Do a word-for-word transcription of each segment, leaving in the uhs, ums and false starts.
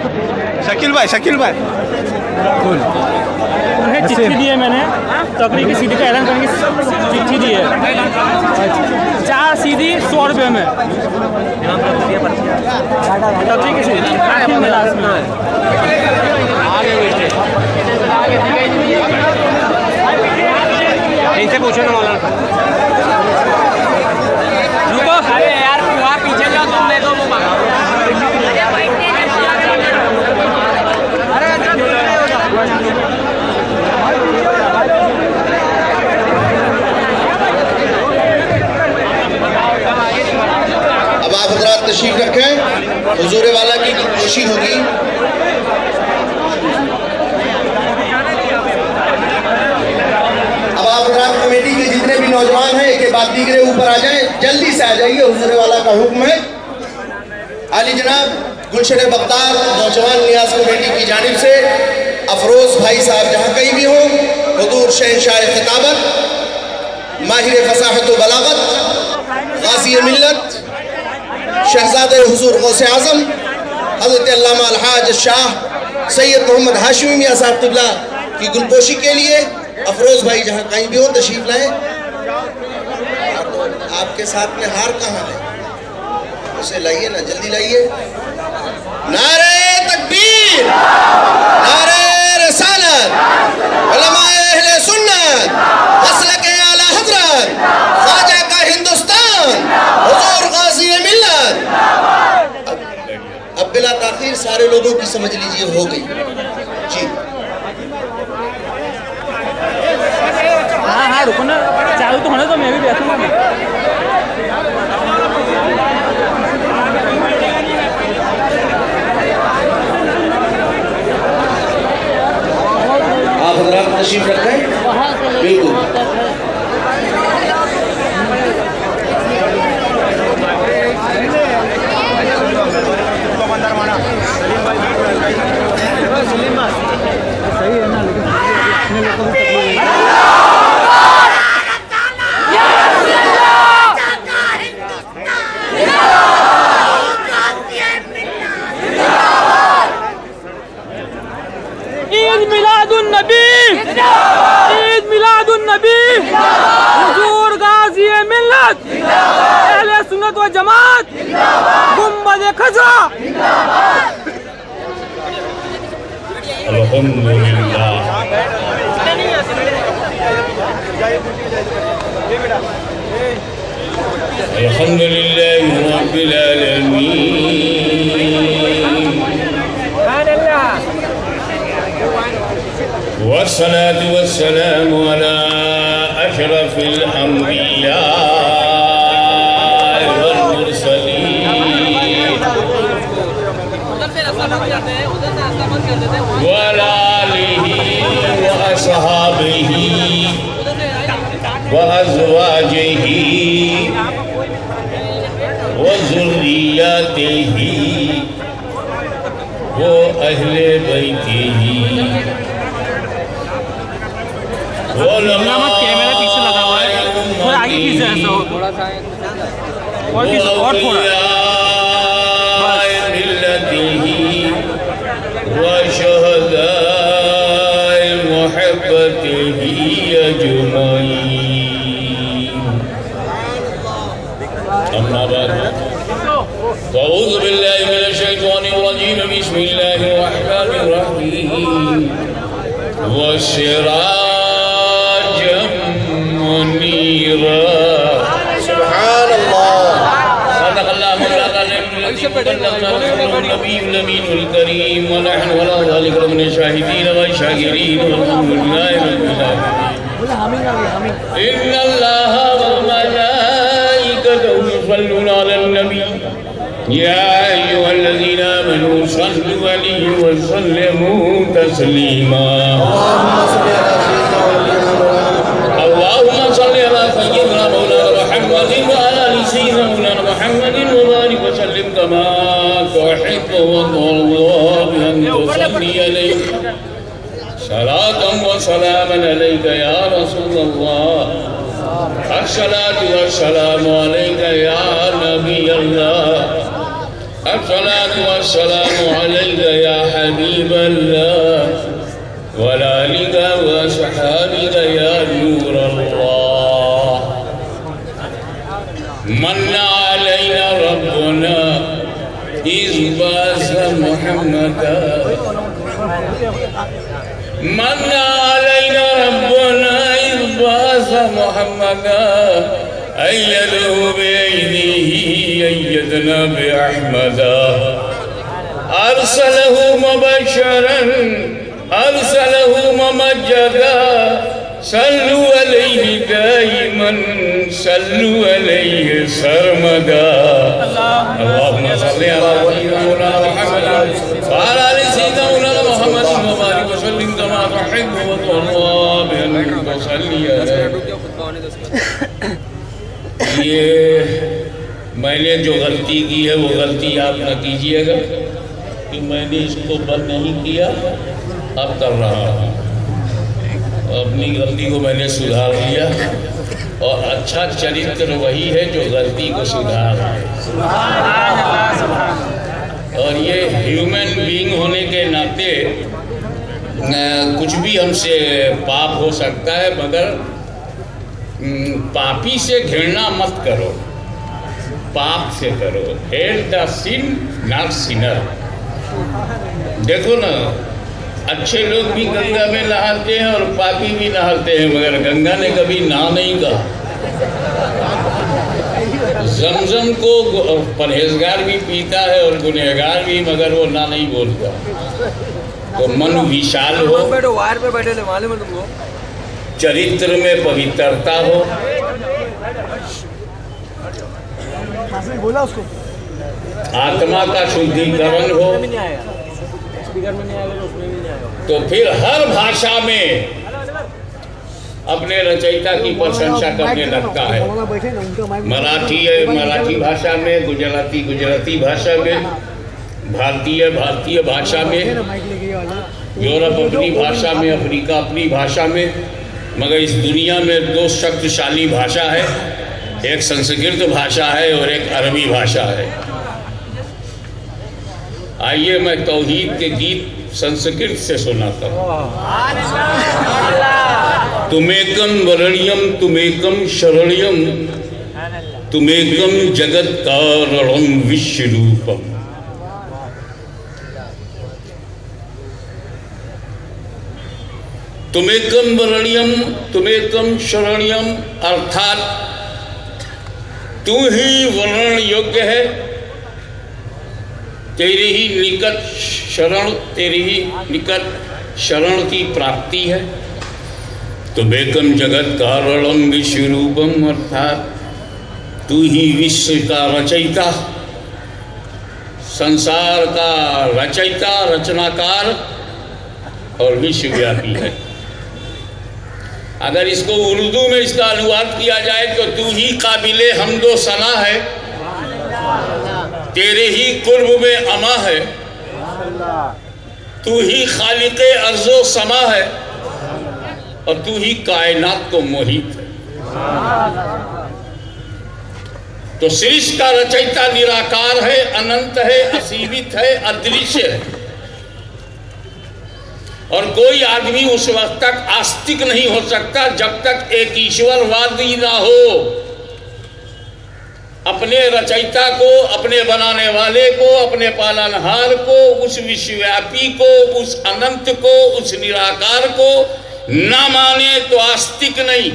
शकील भाई शकील भाई उन्हें चिट्ठी दी है मैंने, तकरीर की सीधी का ऐलान करने की चिट्ठी दी है। चार सीधी सौ रुपये में तकरीर की सीधी इनसे पूछो ना मौलाना। रुको, अरे यार वहाँ पीछे जाओ, तुम देखो वो अब आप हजरात तशरीफ रखें, हुजूर वाला की खुशी होगी। अब आप हजरात कमेटी के जितने भी नौजवान हैं एक बात दीगरे ऊपर आ जाएं, जल्दी से आ जाइए, हुजूर वाला का हुक्म है। आली जनाब गुलशन बख्तार नौजवान नियाज कमेटी की जानिब से अफरोज भाई साहब जहाँ कहीं भी हों, हुजूर शहंशाह खिताबत, माहिर फसाहत व बलागत, गाज़ी मिल्लत, शहजादे हुजूर गौसे आज़म हज़रत अल्लामा अलहाज शाह सैयद मोहम्मद हाशिमी मियां साहब क़िबला की गुलपोशी के लिए अफरोज भाई जहाँ कहीं भी हो तशरीफ लाएं। आपके साथ में हार कहाँ है, उसे लाइए ना, जल्दी लाइए। नारे तकबीर, नारे रिसालत, उलमाए अहले सुन्नत, मसलके आला हज़रत, ख्वाजा का हिंदुस्तान, हुजूर गाज़ी मिल्लत। अब बिला ताखीर सारे लोगों की समझ लीजिए हो गई जी। हाँ हाँ रुको ना, चालू तो होने तो मैं भी बैठूंगा। आप हजरात तशरीफ रखें, बिल्कुल। सही है ना, लेकिन अपने लोगों को ईद मिलादुन्नबी, ईद मिलादुन्नबी, हुजूर गाज़ी मिल्लत, अहले सुन्नत व जमात, गुंबद खज़रा। अल्हम्दुलिल्लाह अल्हम्दुलिल्लाह रब्बिल आलमीन, वस्सलातु वस्सलामु अला अशरफिल अंबिया वल मुरसलीन व अला आलिहि व अस्हाबिहि व अज़वाजिहि व ज़ुर्रिय्यतिहि व अहले बैतिहि। कैमरा पीछे लगा हुआ है, थोड़ा आगे पीछे ऐसा हो, थोड़ा सा और पीछे और थोड़ा। أعوذ بالله من الشيطان الرجيم بسم الله الرحمن الرحيم والسراجا منيرا सुभान अल्लाह। صدق الله مولانا الذي بلغنا رسوله النبي الأمين الكريم ونحن على ذلك من الشاهدين والشاكرين والحمد لله رب العالمين. إن الله وملائكته يصلون على النبي يا أيها الذين آمنوا صلوا عليه وسلموا تسليما. اللهم صل على سيدنا مولانا محمد وعلى آل سيدنا مولانا محمد وبارك وسلم كما تحب وترضى بأن تصلي عليه صلاة وسلاما عليك يا رسول الله. الصلاة والسلام عليك يا نبي الله. अस्सलातु वस्सलामु अलैका या हबीबल्लाह व अला आलिका व असहाबिका या नूरल्लाह। मन्ना अलैना रब्बुना इज़ बअस मुहम्मदा मन्ना अलैना रब्बुना इज़ बअस मुहम्मदा अय्यदहु बिअयदिही अय्यदना बिअहमदा अरसलहु मुबश्शिरन अरसलहु मुमज्जदा सल्लु अलैहि दाइमन सल्लु अलैहि सरमदा। अल्लाहुम्मा सल्लि अला सय्यिदिना मुहम्मद व अला आलि सय्यिदिना मुहम्मद व बारिक व सल्लिम कमा तुहिब्बु व तुर्दा बिअन्नका सल्ली अलैहि। ये मैंने जो गलती की है वो गलती आप न कीजिएगा कि मैंने इसको बंद नहीं किया, अब कर रहा हूँ। अपनी गलती को मैंने सुधार लिया और अच्छा चरित्र वही है जो गलती को सुधार है। और ये ह्यूमन बीइंग होने के नाते कुछ भी हमसे पाप हो सकता है, मगर पापी से घृणा मत करो, पाप से करो। Hate the sin not sinner. देखो ना, अच्छे लोग भी गंगा में नहाते हैं और पापी भी नहाते हैं, मगर गंगा ने कभी नहा नहीं कहा। जमजम को परहेजगार भी पीता है और गुनहगार भी, मगर वो ना नहीं बोलता। तो मन विशाल हो, वायर पे बैठे मालूम है तुमको, चरित्र में पवित्रता हो, बोला उसको, आत्मा का शुद्धिकरण हो, तो फिर हर भाषा में अपने रचयिता की प्रशंसा करने लगता है। मराठी है मराठी भाषा में, गुजराती गुजराती भाषा में, भारतीय भारतीय भाषा में, यूरोप अपनी भाषा में, अफ्रीका अपनी भाषा में, मगर इस दुनिया में दो शक्तिशाली भाषा है, एक संस्कृत भाषा है और एक अरबी भाषा है। आइए मैं तौहीद के गीत संस्कृत से सुनाता हूँ। तुमेकम वरणियम तुमेकम शरण्यम तुमेकम जगत कारणम विश्वरूपम। तुमेकम वरणियम तुमेकम शरण्यम, अर्थात तू ही वर्ण योग्य है, तेरी ही निकट शरण तेरी ही निकट शरण की प्राप्ति है। तुमेकम जगत कारणम विश्वरूपम, अर्थात तू ही विश्व का रचयिता, संसार का रचयिता, रचनाकार और विश्वव्यापी है। अगर इसको उर्दू में इसका अनुवाद किया जाए तो तू ही काबिले हमदो सना है, तेरे ही कुर्ब में अमा है, तू ही खालिके अर्जो समा है और तू ही कायनात को मोहित है। तो सृष्टि का रचयिता निराकार है, अनंत है, असीमित है, अदृश्य है। और कोई आदमी उस वक्त तक आस्तिक नहीं हो सकता जब तक एक ईश्वरवादी ना हो। अपने रचयिता को, अपने बनाने वाले को, अपने पालनहार को, उस विश्वव्यापी को, उस अनंत को, उस निराकार को ना माने तो आस्तिक नहीं,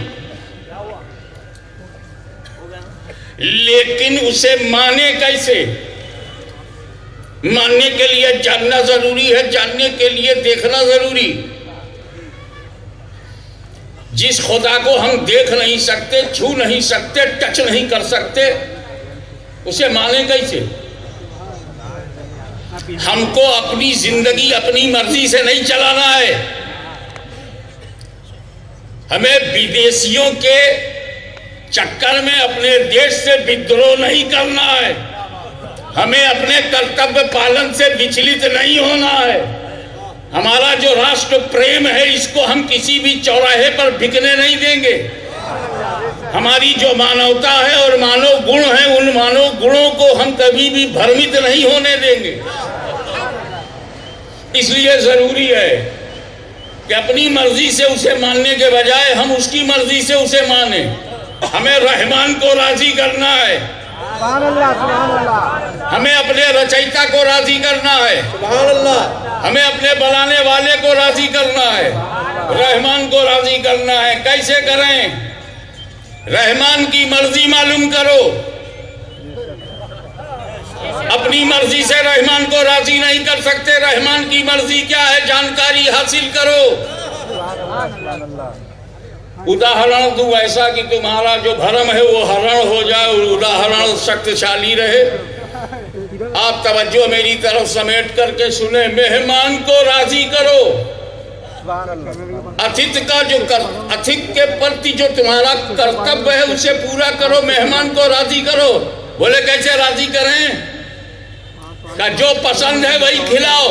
लेकिन उसे माने कैसे? मानने के लिए जानना जरूरी है, जानने के लिए देखना जरूरी। जिस खुदा को हम देख नहीं सकते, छू नहीं सकते, टच नहीं कर सकते, उसे माने कैसे? हमको अपनी जिंदगी अपनी मर्जी से नहीं चलाना है। हमें विदेशियों के चक्कर में अपने देश से विद्रोह नहीं करना है। हमें अपने कर्तव्य पालन से विचलित नहीं होना है। हमारा जो राष्ट्र प्रेम है, इसको हम किसी भी चौराहे पर बिकने नहीं देंगे। हमारी जो मानवता है और मानव गुण है, उन मानव गुणों को हम कभी भी भ्रमित नहीं होने देंगे। इसलिए जरूरी है कि अपनी मर्जी से उसे मानने के बजाय हम उसकी मर्जी से उसे माने। हमें रहमान को राजी करना है, हमें अपने रचयिता को राजी करना है, हमें अपने बनाने वाले को राजी करना है, रहमान को राजी करना है। कैसे करें? रहमान की मर्जी मालूम करो। अपनी मर्जी से रहमान को राजी नहीं कर सकते। रहमान की मर्जी क्या है, जानकारी हासिल करो। उदाहरण दूं ऐसा कि तुम्हारा जो भरम है वो हरण हो जाए और उदाहरण शक्तिशाली रहे। आप तवज्जो मेरी तरफ समेट करके सुने। मेहमान को राजी करो। अतिथि का जो कर, अतिथि के प्रति जो तुम्हारा कर्तव्य है उसे पूरा करो। मेहमान को राजी करो। बोले कैसे राजी करें? का जो पसंद है वही खिलाओ।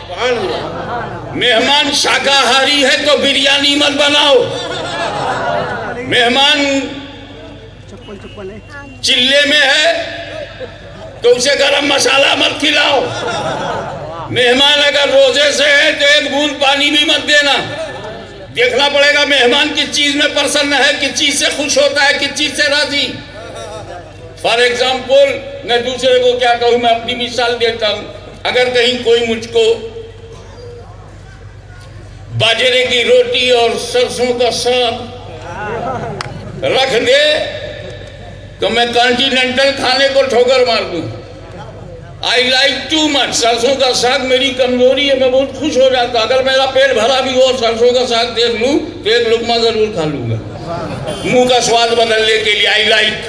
मेहमान शाकाहारी है तो बिरयानी मत बनाओ। मेहमान चिल्ले में है तो उसे गरम मसाला मत खिलाओ। मेहमान अगर रोजे से है तो एक बूंद पानी भी मत देना। देखना पड़ेगा मेहमान किस चीज में प्रसन्न है, किस चीज से खुश होता है, किस चीज से राजी। फॉर एग्जाम्पल मैं दूसरे को क्या कहूं, मैं अपनी मिसाल देता हूं। अगर कहीं कोई मुझको बाजरे की रोटी और सरसों का साग रख दे तो मैं कॉन्टिनेंटल खाने को ठोकर मार दूं। I like too much. सरसों का साग मेरी कमजोरी है, मैं बहुत खुश हो जाता। अगर मेरा पेट भरा भी हो और सरसों का साग देख लूं तो एक लुकमा जरूर खा लूंगा, मुंह का स्वाद बदलने के लिए। I like.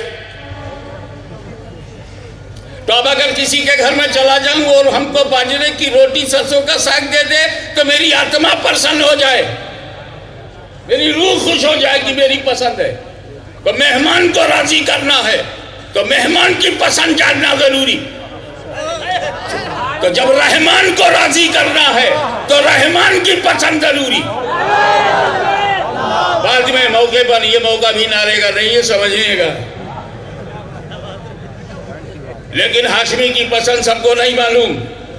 तो अब अगर किसी के घर में चला जाऊं और हमको बाजरे की रोटी सरसों का साग दे दे तो मेरी आत्मा प्रसन्न हो जाए, मेरी रूह खुश हो जाए कि मेरी पसंद है। तो मेहमान को राजी करना है तो मेहमान की पसंद जानना जरूरी। तो जब रहमान को राजी करना है तो रहमान की पसंद जरूरी। बाद में मौके पर ये मौका भी नारेगा नहीं, ये समझिएगा। लेकिन हाशमी की पसंद सबको नहीं मालूम।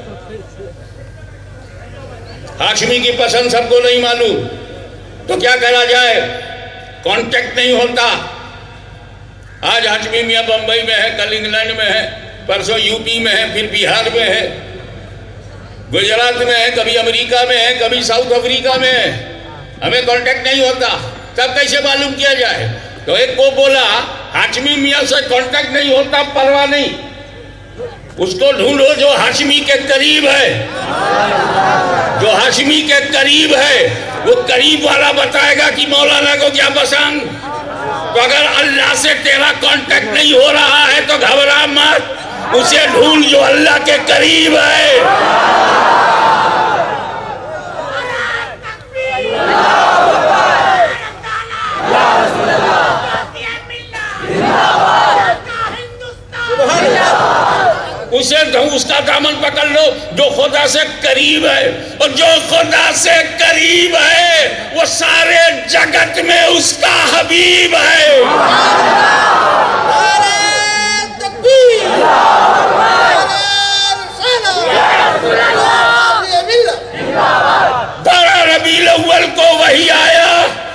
हाशमी की पसंद सबको नहीं मालूम। तो क्या करा जाए? कांटेक्ट नहीं होता। आज हाशमी मियां बंबई में है, कल इंग्लैंड में है, परसों यूपी में है, फिर बिहार में है, गुजरात में है, कभी अमेरिका में है, कभी साउथ अफ्रीका में है। हमें कांटेक्ट नहीं होता। तब कैसे मालूम किया जाए? तो एक को बोला हाशमी मियां से कांटेक्ट नहीं होता, परवाह नहीं, उसको ढूंढो जो हाशमी के करीब है। जो हाशमी के करीब है वो करीब वाला बताएगा कि मौलाना को क्या पसंद। तो अगर अल्लाह से तेरा कांटेक्ट नहीं हो रहा है तो घबरा मत, उसे ढूंढ जो अल्लाह के करीब है। उसे उसका दामन पकड़ लो जो खुदा से करीब है। और जो खुदा से करीब है वो सारे जगत में उसका हबीब है। बारह रबीउल अव्वल को वही आया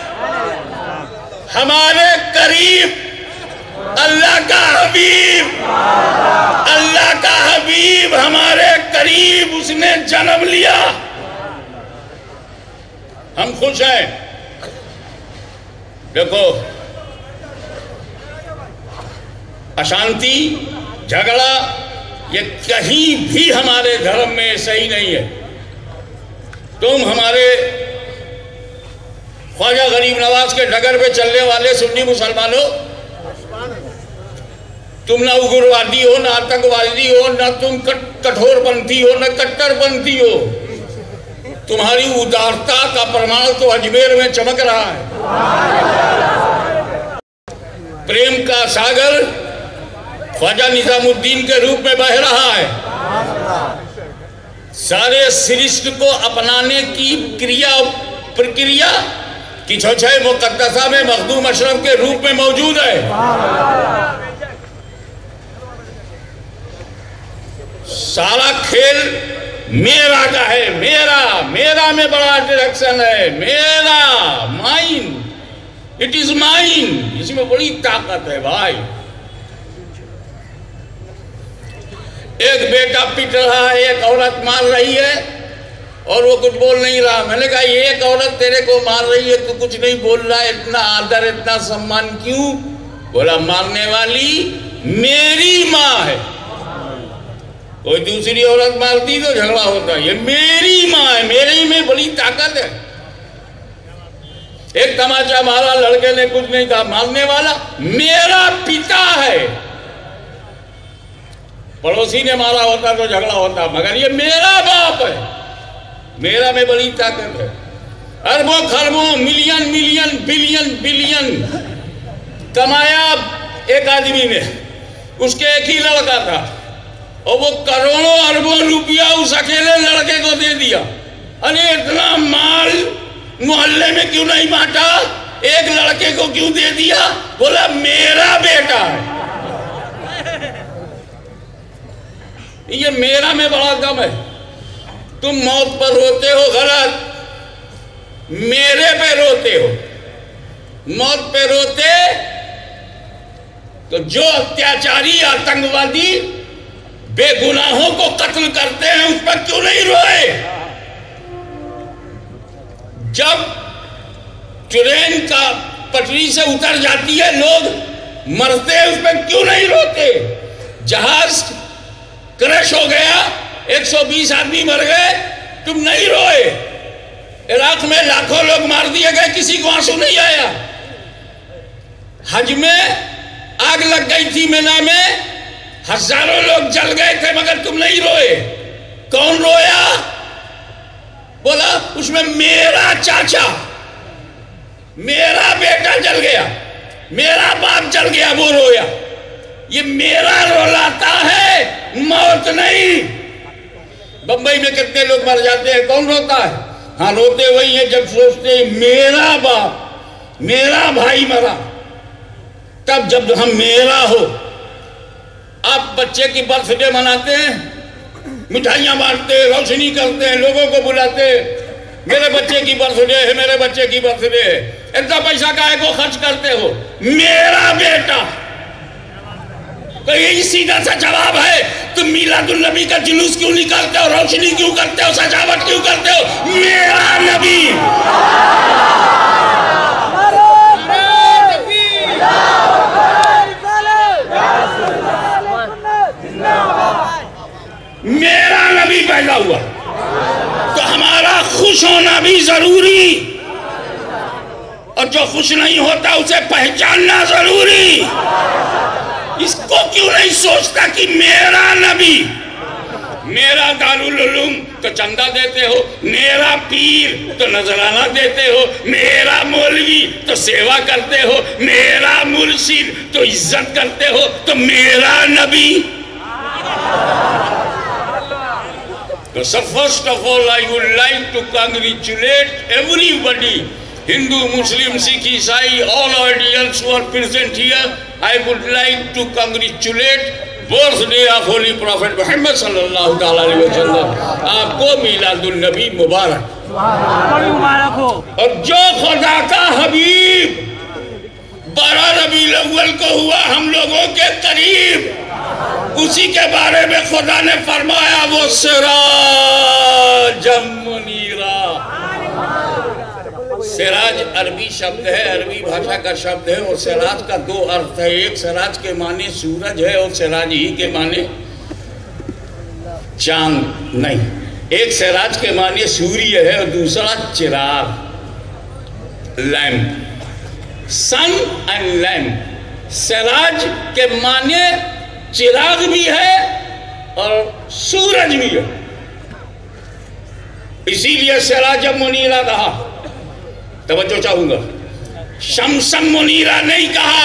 हमारे करीब। अल्लाह का हबीब, अल्लाह का हबीब हमारे करीब, उसने जन्म लिया। हम खुश हैं। देखो, अशांति, झगड़ा ये कहीं भी हमारे धर्म में सही नहीं है। तुम हमारे ख्वाजा गरीब नवाज के डगर पे चलने वाले सुन्नी मुसलमानों, तुम ना उग्रवादी हो, ना आतंकवादी हो, ना तुम कठोरपंथी हो, ना कट्टरपंथी हो। तुम्हारी उदारता का प्रमाण तो अजमेर में चमक रहा है। प्रेम का सागर ख्वाजा निजामुद्दीन के रूप में बह रहा है। सारे सृष्टि को अपनाने की क्रिया प्रक्रिया कि छह मुकद्दसा में मखदूम अशरफ के रूप में मौजूद है। सारा खेल मेरा का है, मेरा मेरा में बड़ा डायरेक्शन है, मेरा माइन, इट इज माइन, इसमें बड़ी ताकत है भाई। एक बेटा पिट रहा है, एक औरत मार रही है और वो कुछ बोल नहीं रहा। मैंने कहा एक औरत तेरे को मार रही है, तू कुछ नहीं बोल रहा है, इतना आदर इतना सम्मान क्यों? बोला मारने वाली मेरी माँ है, कोई दूसरी औरत मारती तो झगड़ा होता, ये मेरी माँ है, मेरे में बड़ी ताकत है। एक तमाचा मारा, लड़के ने कुछ नहीं कहा, मारने वाला मेरा पिता है। पड़ोसी ने मारा होता तो झगड़ा होता, मगर ये मेरा बाप है, मेरा में बड़ी ताकत है। अरबों खरबों मिलियन मिलियन बिलियन बिलियन कमाया एक आदमी ने, उसके एक ही लड़का था और वो करोड़ों अरबों रुपया उस अकेले लड़के को दे दिया। अरे इतना माल मोहल्ले में क्यों नहीं बांटा, एक लड़के को क्यों दे दिया? बोला मेरा बेटा है। ये मेरा में बड़ा दम है। तुम मौत पर रोते हो गलत, मेरे पे रोते हो। मौत पे रोते तो जो अत्याचारी आतंकवादी बेगुनाहों को कत्ल करते हैं उस पर क्यों नहीं रोए? जब ट्रेन का पटरी से उतर जाती है, लोग मरते हैं, उस पर क्यों नहीं रोते? जहाज क्रैश हो गया, एक सौ बीस आदमी मर गए, तुम नहीं रोए। इराक में लाखों लोग मार दिए गए, किसी को आंसू नहीं आया। हज में आग लग गई थी मिना में, हजारों लोग जल गए थे, मगर तुम नहीं रोए। कौन रोया? बोला उसमें मेरा चाचा, मेरा बेटा जल गया, मेरा बाप जल गया, वो रोया। ये मेरा रोलाता है, मौत नहीं। बंबई में कितने लोग मर जाते हैं, कौन रोता है? हाँ, रोते वही है जब सोचते हैं मेरा बाप मेरा भाई मरा। तब जब हम मेरा हो, आप बच्चे की बर्थडे मनाते हैं, मिठाइयां बांटते हैं, रोशनी करते हैं, लोगों को बुलाते हैं, मेरे बच्चे की बर्थडे है, मेरे बच्चे की बर्थडे है। इतना पैसा काहे को खर्च करते हो? मेरा बेटा। तो यही सीधा सा जवाब है। तुम मिलादुल नबी का जुलूस क्यों निकालते हो, रोशनी क्यों करते हो, सजावट क्यों करते हो? मेरा नबी। मेरा नबी पैदा हुआ तो हमारा खुश होना भी जरूरी, और जो खुश नहीं होता उसे पहचानना जरूरी। इसको क्यों नहीं सोचता कि मेरा नबी, मेरा दारुल उलूम तो चंदा देते हो, मेरा पीर तो नजराना देते हो, मेरा मौलवी तो सेवा करते हो, मेरा मुर्शिद तो इज्जत करते हो, तो मेरा नबी। तो so first of all I would like to congratulate everybody, Hindu, Muslim, Sikh, Isai, all audience who are present here. I would like to congratulate birthday of Holy Prophet Muhammad sallallahu alaihi wasallam. आपको मिलादुल नबी मुबारक। मुबारक हो। और जो खुदा का हबीब बारह रबीउल अव्वल को हुआ हम लोगों के करीब, उसी के बारे में खुदा ने फरमाया वो सिराज मुनीरा। सिराज अरबी शब्द है, अरबी भाषा का शब्द है, और सिराज का दो अर्थ है। एक सिराज के माने सूरज है और सिराज ही के माने चांद नहीं। एक सिराज के माने सूर्य है और दूसरा चिराग, lamp, sun and lamp. Siraj के माने चिराग भी है और सूरज भी है, इसीलिए सिराज मुनीरा कहा। तवज्जो चाहूंगा, शमसम मुनीरा नहीं कहा।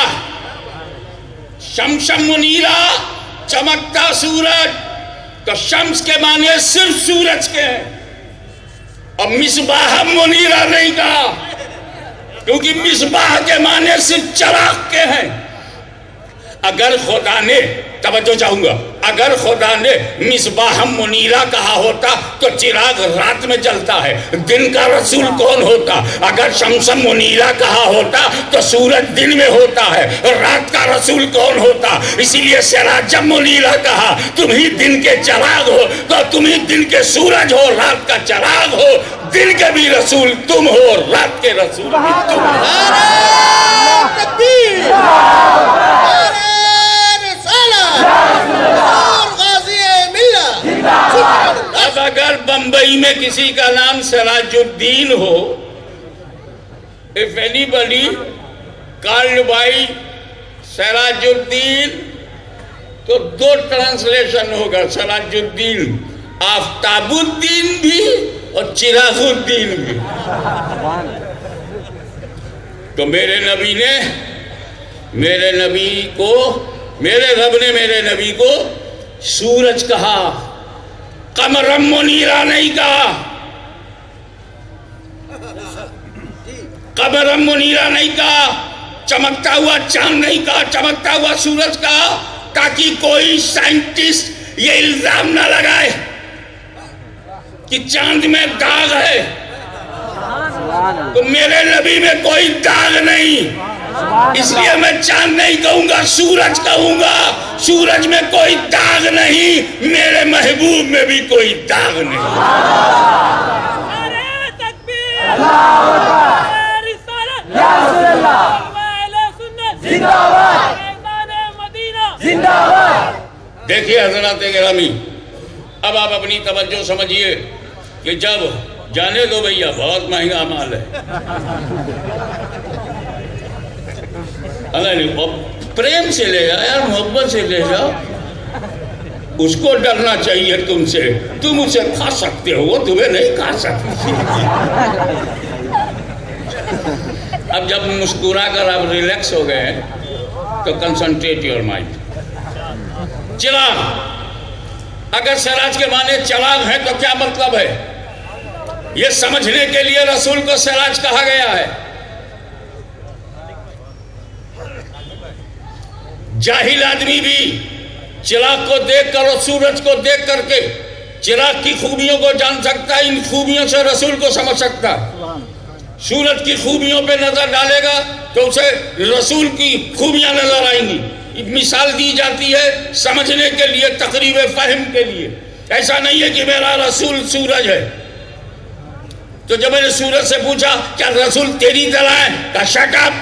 शमसम मुनीरा चमकता सूरज, तो शम्स के माने सिर्फ सूरज के हैं। और मिसबाह मुनीरा नहीं कहा, क्योंकि मिसबाह के माने सिर्फ चिराग के हैं। अगर खुदा ने, तवज्जो चाहूंगा, अगर खुदा ने मिसबाह मुनीरा कहा होता तो चिराग रात में जलता है, दिन का रसूल कौन होता? अगर शमसम मुनीरा कहा होता तो सूरज दिन में होता है, रात का रसूल कौन होता? इसीलिए सिराज मुनीरा कहा, तुम ही दिन के चिराग हो, तो तुम ही दिन के सूरज हो, रात का चिराग हो। दिन के भी रसूल तुम हो, रात के रसूल भी तुम हो। अब अगर बंबई में किसी का नाम सिराजुद्दीन हो, if anybody called by Sirajuddin, तो दो ट्रांसलेशन होगा, सिराजुद्दीन आफ्ताबुद्दीन भी और चिरागुद्दीन भी। तो मेरे नबी ने, मेरे नबी को, मेरे रब ने मेरे नबी को सूरज कहा, कमरम मुनीरा नहीं कहा, कमरम मुनीरा नहीं कहा, चमकता हुआ चांद नहीं कहा, चमकता हुआ सूरज कहा, ताकि कोई साइंटिस्ट ये इल्जाम ना लगाए कि चांद में दाग है। तो मेरे नबी में कोई दाग नहीं, इसलिए मैं चांद नहीं कहूंगा, सूरज कहूंगा। सूरज में कोई दाग नहीं, मेरे महबूब में भी कोई दाग नहीं। देखिए हज़रात गिरामी, अब आप अपनी तवज्जो समझिए कि जब, जाने दो भैया, बहुत महंगा माल है, प्रेम से ले जाओ यार, मोहब्बत से ले जाओ। उसको डरना चाहिए तुमसे, तुम उसे खा सकते हो, वो तुम्हें नहीं खा सकती। अब जब मुस्कुरा कर आप रिलैक्स हो गए तो कंसंट्रेट योर माइंड। चिराग, अगर सिराज के माने चिराग है तो क्या मतलब है, ये समझने के लिए रसूल को सिराज कहा गया है। जाहिल आदमी भी चिराग को देखकर और सूरज को देख करके चिराग की खूबियों को जान सकता है, इन खूबियों से रसूल को समझ सकता है। सूरज की खूबियों पे नजर डालेगा तो उसे रसूल की खूबियां नजर आएंगी। मिसाल दी जाती है समझने के लिए, तकरीब फहम के लिए। ऐसा नहीं है कि मेरा रसूल सूरज है। तो जब मैंने सूरज से पूछा क्या रसूल तेरी तरह है, कहा शट अप,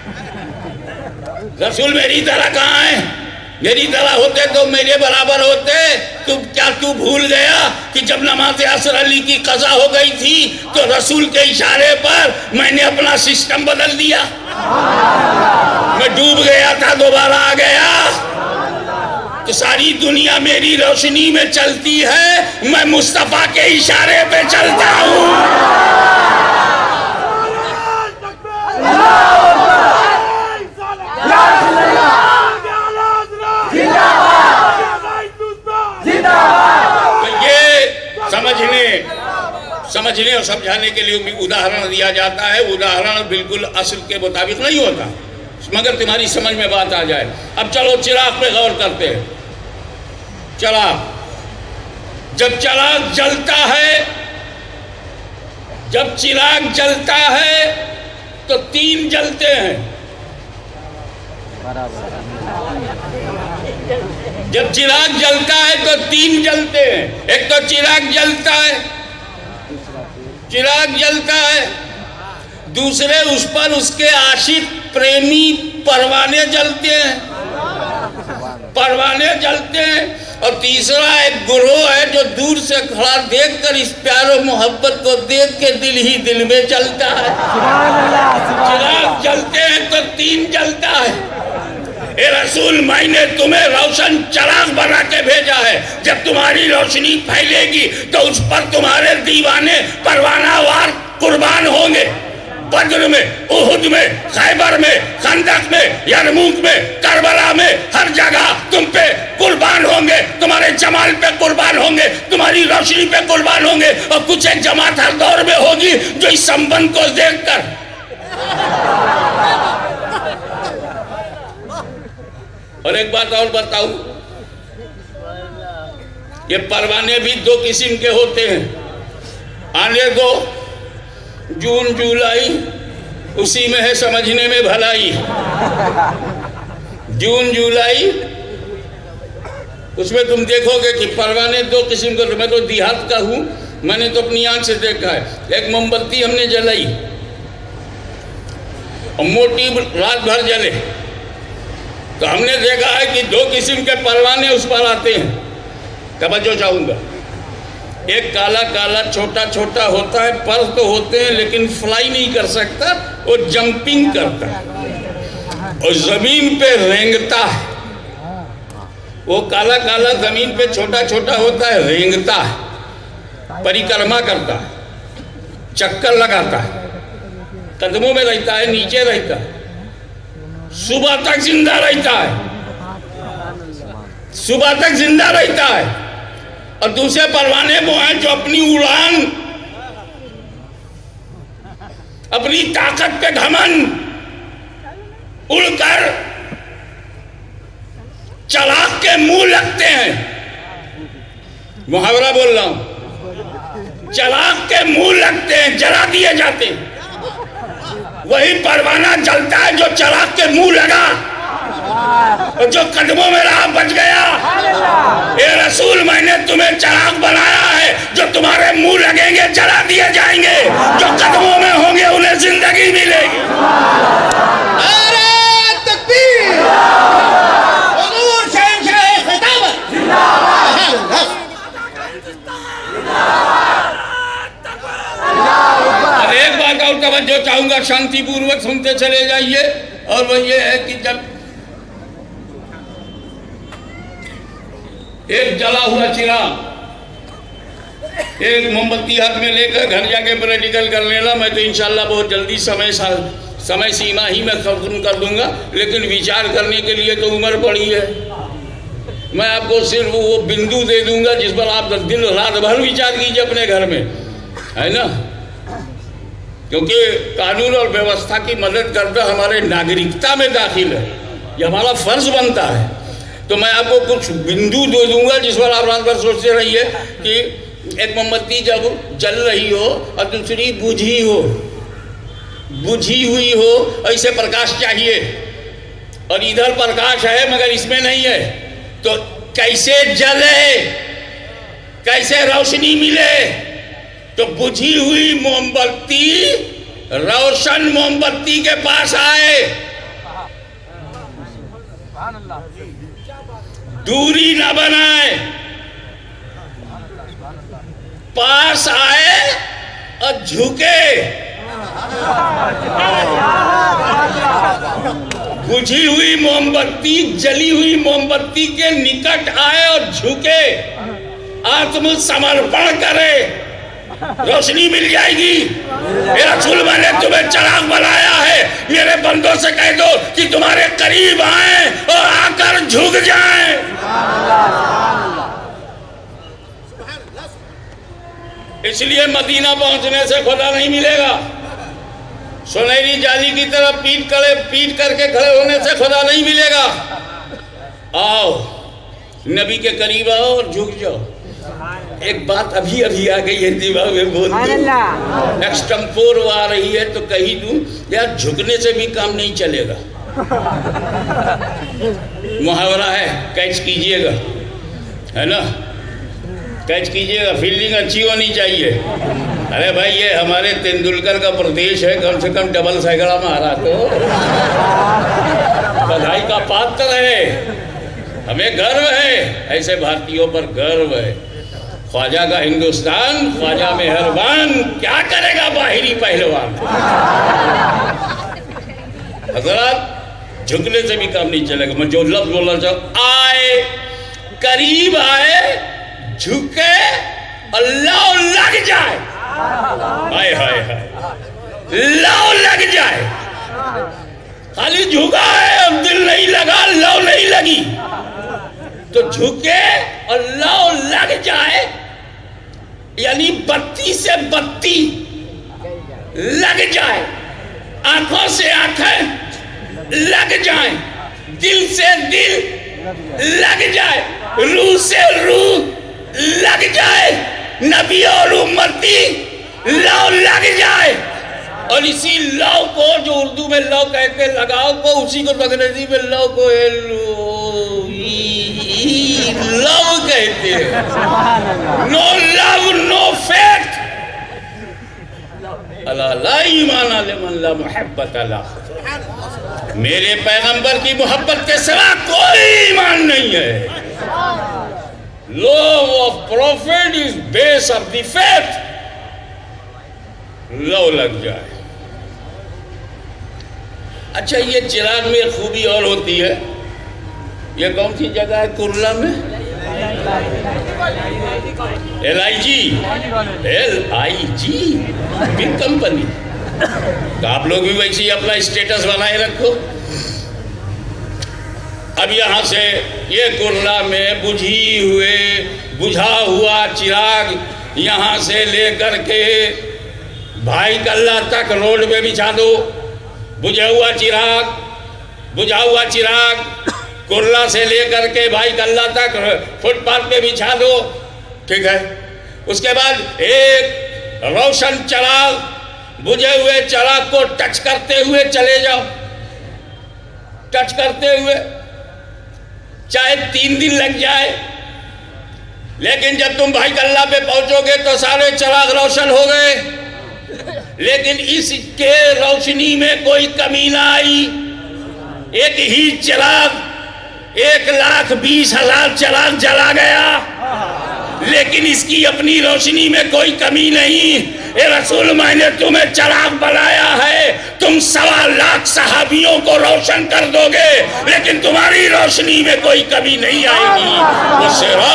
रसूल मेरी तरह कहाँ है? मेरी तरह होते तो मेरे बराबर होते। तू क्या तू भूल गया कि जब नमाज असर अली की कज़ा हो गई थी तो रसूल के इशारे पर मैंने अपना सिस्टम बदल दिया, मैं डूब गया था दोबारा आ गया। तो सारी दुनिया मेरी रोशनी में चलती है, मैं मुस्तफा के इशारे पे चलता हूँ। तो ये समझने समझने और समझाने के लिए उदाहरण दिया जाता है। उदाहरण बिल्कुल असल के मुताबिक नहीं होता, मगर तुम्हारी समझ में बात आ जाए। अब चलो चिराग पे गौर करते हैं। चिराग, जब चिराग जलता है, जब चिराग जलता है तो तीन जलते हैं। जब चिराग जलता है तो तीन जलते हैं। एक तो चिराग जलता है, चिराग जलता है, दूसरे उस पर उसके आशिक प्रेमी परवाने जलते हैं, परवाने जलते हैं, और तीसरा एक गुरोह है जो दूर से खड़ा देखकर इस प्यार और मोहब्बत को देख के दिल ही दिल में जलता है। चिराग जलते हैं तो तीन जलता है। ए रसूल, मैंने तुम्हें रोशन चिराग बना के भेजा है। जब तुम्हारी रोशनी फैलेगी तो उस पर तुम्हारे दीवाने परवाना वार कुर्बान होंगे। बद्र में, उहुद में, खैबर में, खंदक में, यरमूक में, करबला में, हर जगह तुम पे कुर्बान होंगे, तुम्हारे जमाल पे कुर्बान होंगे, तुम्हारी रोशनी पे कुर्बान होंगे। और कुछ एक जमात हर दौर में होगी जो इस संबंध को देखकर और एक बात और बताऊं, ये परवाने भी दो किस्म के होते हैं। आने दो, जून जुलाई उसी में है समझने में भलाई। जून जुलाई उसमें तुम देखोगे कि परवाने दो किस्म के। मैं तो देहात का हूं, मैंने तो अपनी आंख से देखा है। एक मोमबत्ती हमने जलाई और मोटी रात भर जले, तो हमने देखा है कि दो किस्म के परवाने उस पर आते हैं। तवज्जो चाहूंगा, एक काला काला छोटा छोटा होता है, पर तो होते हैं लेकिन फ्लाई नहीं कर सकता, वो जंपिंग करता है और जमीन पे रेंगता है। वो काला काला जमीन पे छोटा छोटा होता है, रेंगता है, परिक्रमा करता है, चक्कर लगाता है, कदमों में रहता है, नीचे रहता है, सुबह तक जिंदा रहता है, सुबह तक जिंदा रहता है। और दूसरे परवाने वो हैं जो अपनी उड़ान, अपनी ताकत पे घमंड, उड़कर चलाक के मुंह लगते हैं। मुहावरा बोल रहा हूं, चलाक के मुंह लगते हैं, जला दिए जाते हैं। वही परवाना जलता है जो चराग के मुंह लगा और जो कदमों में रहा बच गया। ये रसूल, मैंने तुम्हें चराग बनाया है, जो तुम्हारे मुंह लगेंगे जला दिए जाएंगे, जो कदमों में होंगे उन्हें जिंदगी मिलेगी। नारे तकबीर, हुजूर शहंशाह खिताबत जिंदाबाद। और एक बात और तवज्जो चाहूंगा, शांतिपूर्वक सुनते चले जाइए। और वो ये है कि जब एक जला हुआ चिराग, एक मोमबत्ती हाथ में लेकर घर जाके प्रैक्टिकल कर लेना। मैं तो इंशाल्लाह बहुत जल्दी समय समय सीमा ही मैं खत्म कर दूंगा, लेकिन विचार करने के लिए तो उम्र पड़ी है। मैं आपको सिर्फ वो बिंदु दे दूंगा जिस पर आप दिन रात भर विचार कीजिए अपने घर में, है ना। क्योंकि कानून और व्यवस्था की मदद करना हमारे नागरिकता में दाखिल है, ये हमारा फर्ज बनता है। तो मैं आपको कुछ बिंदु दे दूंगा जिस पर आप रात भर सोचते रहिए कि एक मोमबत्ती जब जल रही हो और दूसरी बुझी हो, बुझी हुई हो, ऐसे प्रकाश चाहिए। और इधर प्रकाश है मगर इसमें नहीं है, तो कैसे जले, कैसे रोशनी मिले? तो बुझी हुई मोमबत्ती रोशन मोमबत्ती के पास आए, दूरी ना बनाए, पास आए और झुके। बुझी हुई मोमबत्ती जली हुई मोमबत्ती के निकट आए और झुके, आत्मसमर्पण करे, रोशनी मिल जाएगी। मेरा रसूल, मैंने तुम्हें चिराग बनाया है, मेरे बंदों से कह दो कि तुम्हारे करीब आए और आकर झुक जाएं। इसलिए मदीना पहुंचने से खुदा नहीं मिलेगा, सुनहरी जाली की तरफ पीट करे पीट करके खड़े होने से खुदा नहीं मिलेगा। आओ नबी के करीब आओ और झुक जाओ। एक बात अभी अभी आ गई है दिमाग में, बोल दूं, एक्सटम्पोर आ रही है तो कही दूं यार, झुकने से भी काम नहीं चलेगा। मुहावरा है, कैच कीजिएगा, है ना, कैच कीजिएगा, फील्डिंग अच्छी होनी चाहिए। अरे भाई ये हमारे तेंदुलकर का प्रदेश है, कम से कम डबल सैकड़ा मारा तो बधाई का पात्र है, हमें गर्व है, ऐसे भारतीयों पर गर्व है। ख्वाजा का हिंदुस्तान, ख्वाजा मेहरबान, क्या करेगा बाहरी पहलवान। हजरत झुकने से भी काम नहीं चलेगा। मैं जो लफ्ज बोलना चाहूं, आए करीब आए, झुके, अल्लाह लग जाए, हाय हाय हाय, लव लग जाए। खाली झुका है, अब दिल नहीं लगा, लव नहीं लगी, तो झुके और लव लग जाए, यानी बत्ती से बत्ती लग जाए। आंखों से आंखें लग जाए, दिल से दिल लग जाए, रूह से रूह लग जाए, नबी और उम्मती लव लग जाए। और इसी लव को जो उर्दू में लव कहते हैं लगाव को, उसी को अंग्रेजी में लव को लव कहते हैं। नो लव नो फेथ अला ला ईमान लिमन ला मुहब्बत अला। मेरे पैगंबर की मोहब्बत के सिवा कोई ईमान नहीं है। Love of profit is base of the faith. लव लग जाए। अच्छा, ये चिराग में खूबी और होती है। ये कौन सी जगह है कुर्ला में? L I G L I G big company. तो आप लोग भी वैसे ही अपना स्टेटस बनाए रखो। अब यहाँ से ये कुर्ला में बुझी हुए बुझा हुआ चिराग यहाँ से लेकर के भाई कल्ला तक रोड पे बिछा दो। बुझा हुआ चिराग बुझा हुआ चिराग कुर्ला से लेकर के भाई कल्ला तक फुटपाथ पे बिछा दो, ठीक है। उसके बाद एक रोशन चिराग बुझे हुए चिराग को टच करते हुए चले जाओ। टच करते हुए चाहे तीन दिन लग जाए, लेकिन जब तुम भाई कल्ला पे पहुंचोगे तो सारे चिराग रोशन हो गए। लेकिन इसके रोशनी में कोई कमी ना आई। एक ही चिराग एक लाख बीस हजार चिराग जला गया, लेकिन इसकी अपनी रोशनी में कोई कमी नहीं। ए रसूल, मैंने तुम्हें चिराग बनाया है, तुम सवा लाख सहाबियों को रोशन कर दोगे, लेकिन तुम्हारी रोशनी में कोई कमी नहीं आएगी। वो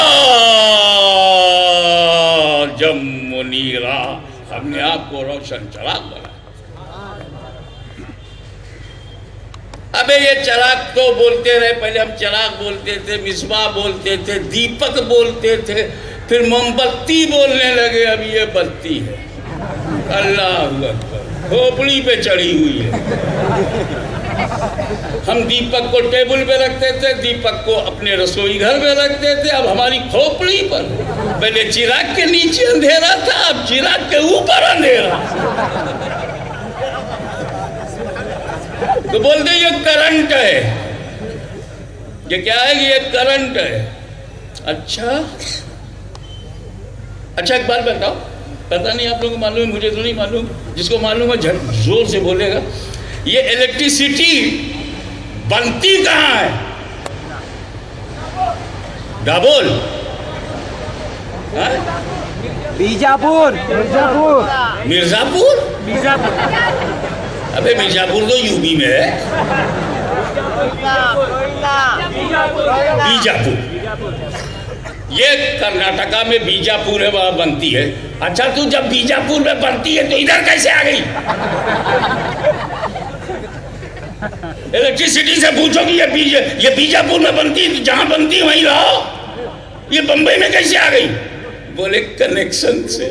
सिराजम मुनीरा, हमने आपको रोशन चिराग बनाया। अबे ये चिराग तो बोलते रहे, पहले हम चिराग बोलते थे, मिसबा बोलते थे, दीपक बोलते थे, फिर मोमबत्ती बोलने लगे, अब ये बत्ती है। अल्लाह अकबर, खोपड़ी पे चढ़ी हुई है। हम दीपक को टेबल पे रखते थे, दीपक को अपने रसोई घर में रखते थे, अब हमारी खोपड़ी पर। पहले चिराग के नीचे अंधेरा था, अब चिराग के ऊपर अंधेरा। तो बोलते ये करंट है। ये क्या है? ये करंट है। अच्छा अच्छा एक बात बताओ, पता नहीं आप लोगों को मालूम है, मुझे तो नहीं मालूम, जिसको मालूम है झट जोर से बोलेगा। ये इलेक्ट्रिसिटी बनती कहाँ है? दाबोल, बीजापुर मिर्जापुर मिर्जापुर मिर्जापुर अबे मिर्जापुर तो यूपी में है। बीजापुर ये कर्नाटका में बीजापुर है, वहां बनती है। अच्छा, तू जब बीजापुर में बनती है तो इधर कैसे आ गई? इलेक्ट्रिसिटी से पूछो कि ये बीज ये बीजापुर में बनती है, जहां बनती है वहीं रहो। ये बंबई में कैसे आ गई? बोले कनेक्शन से।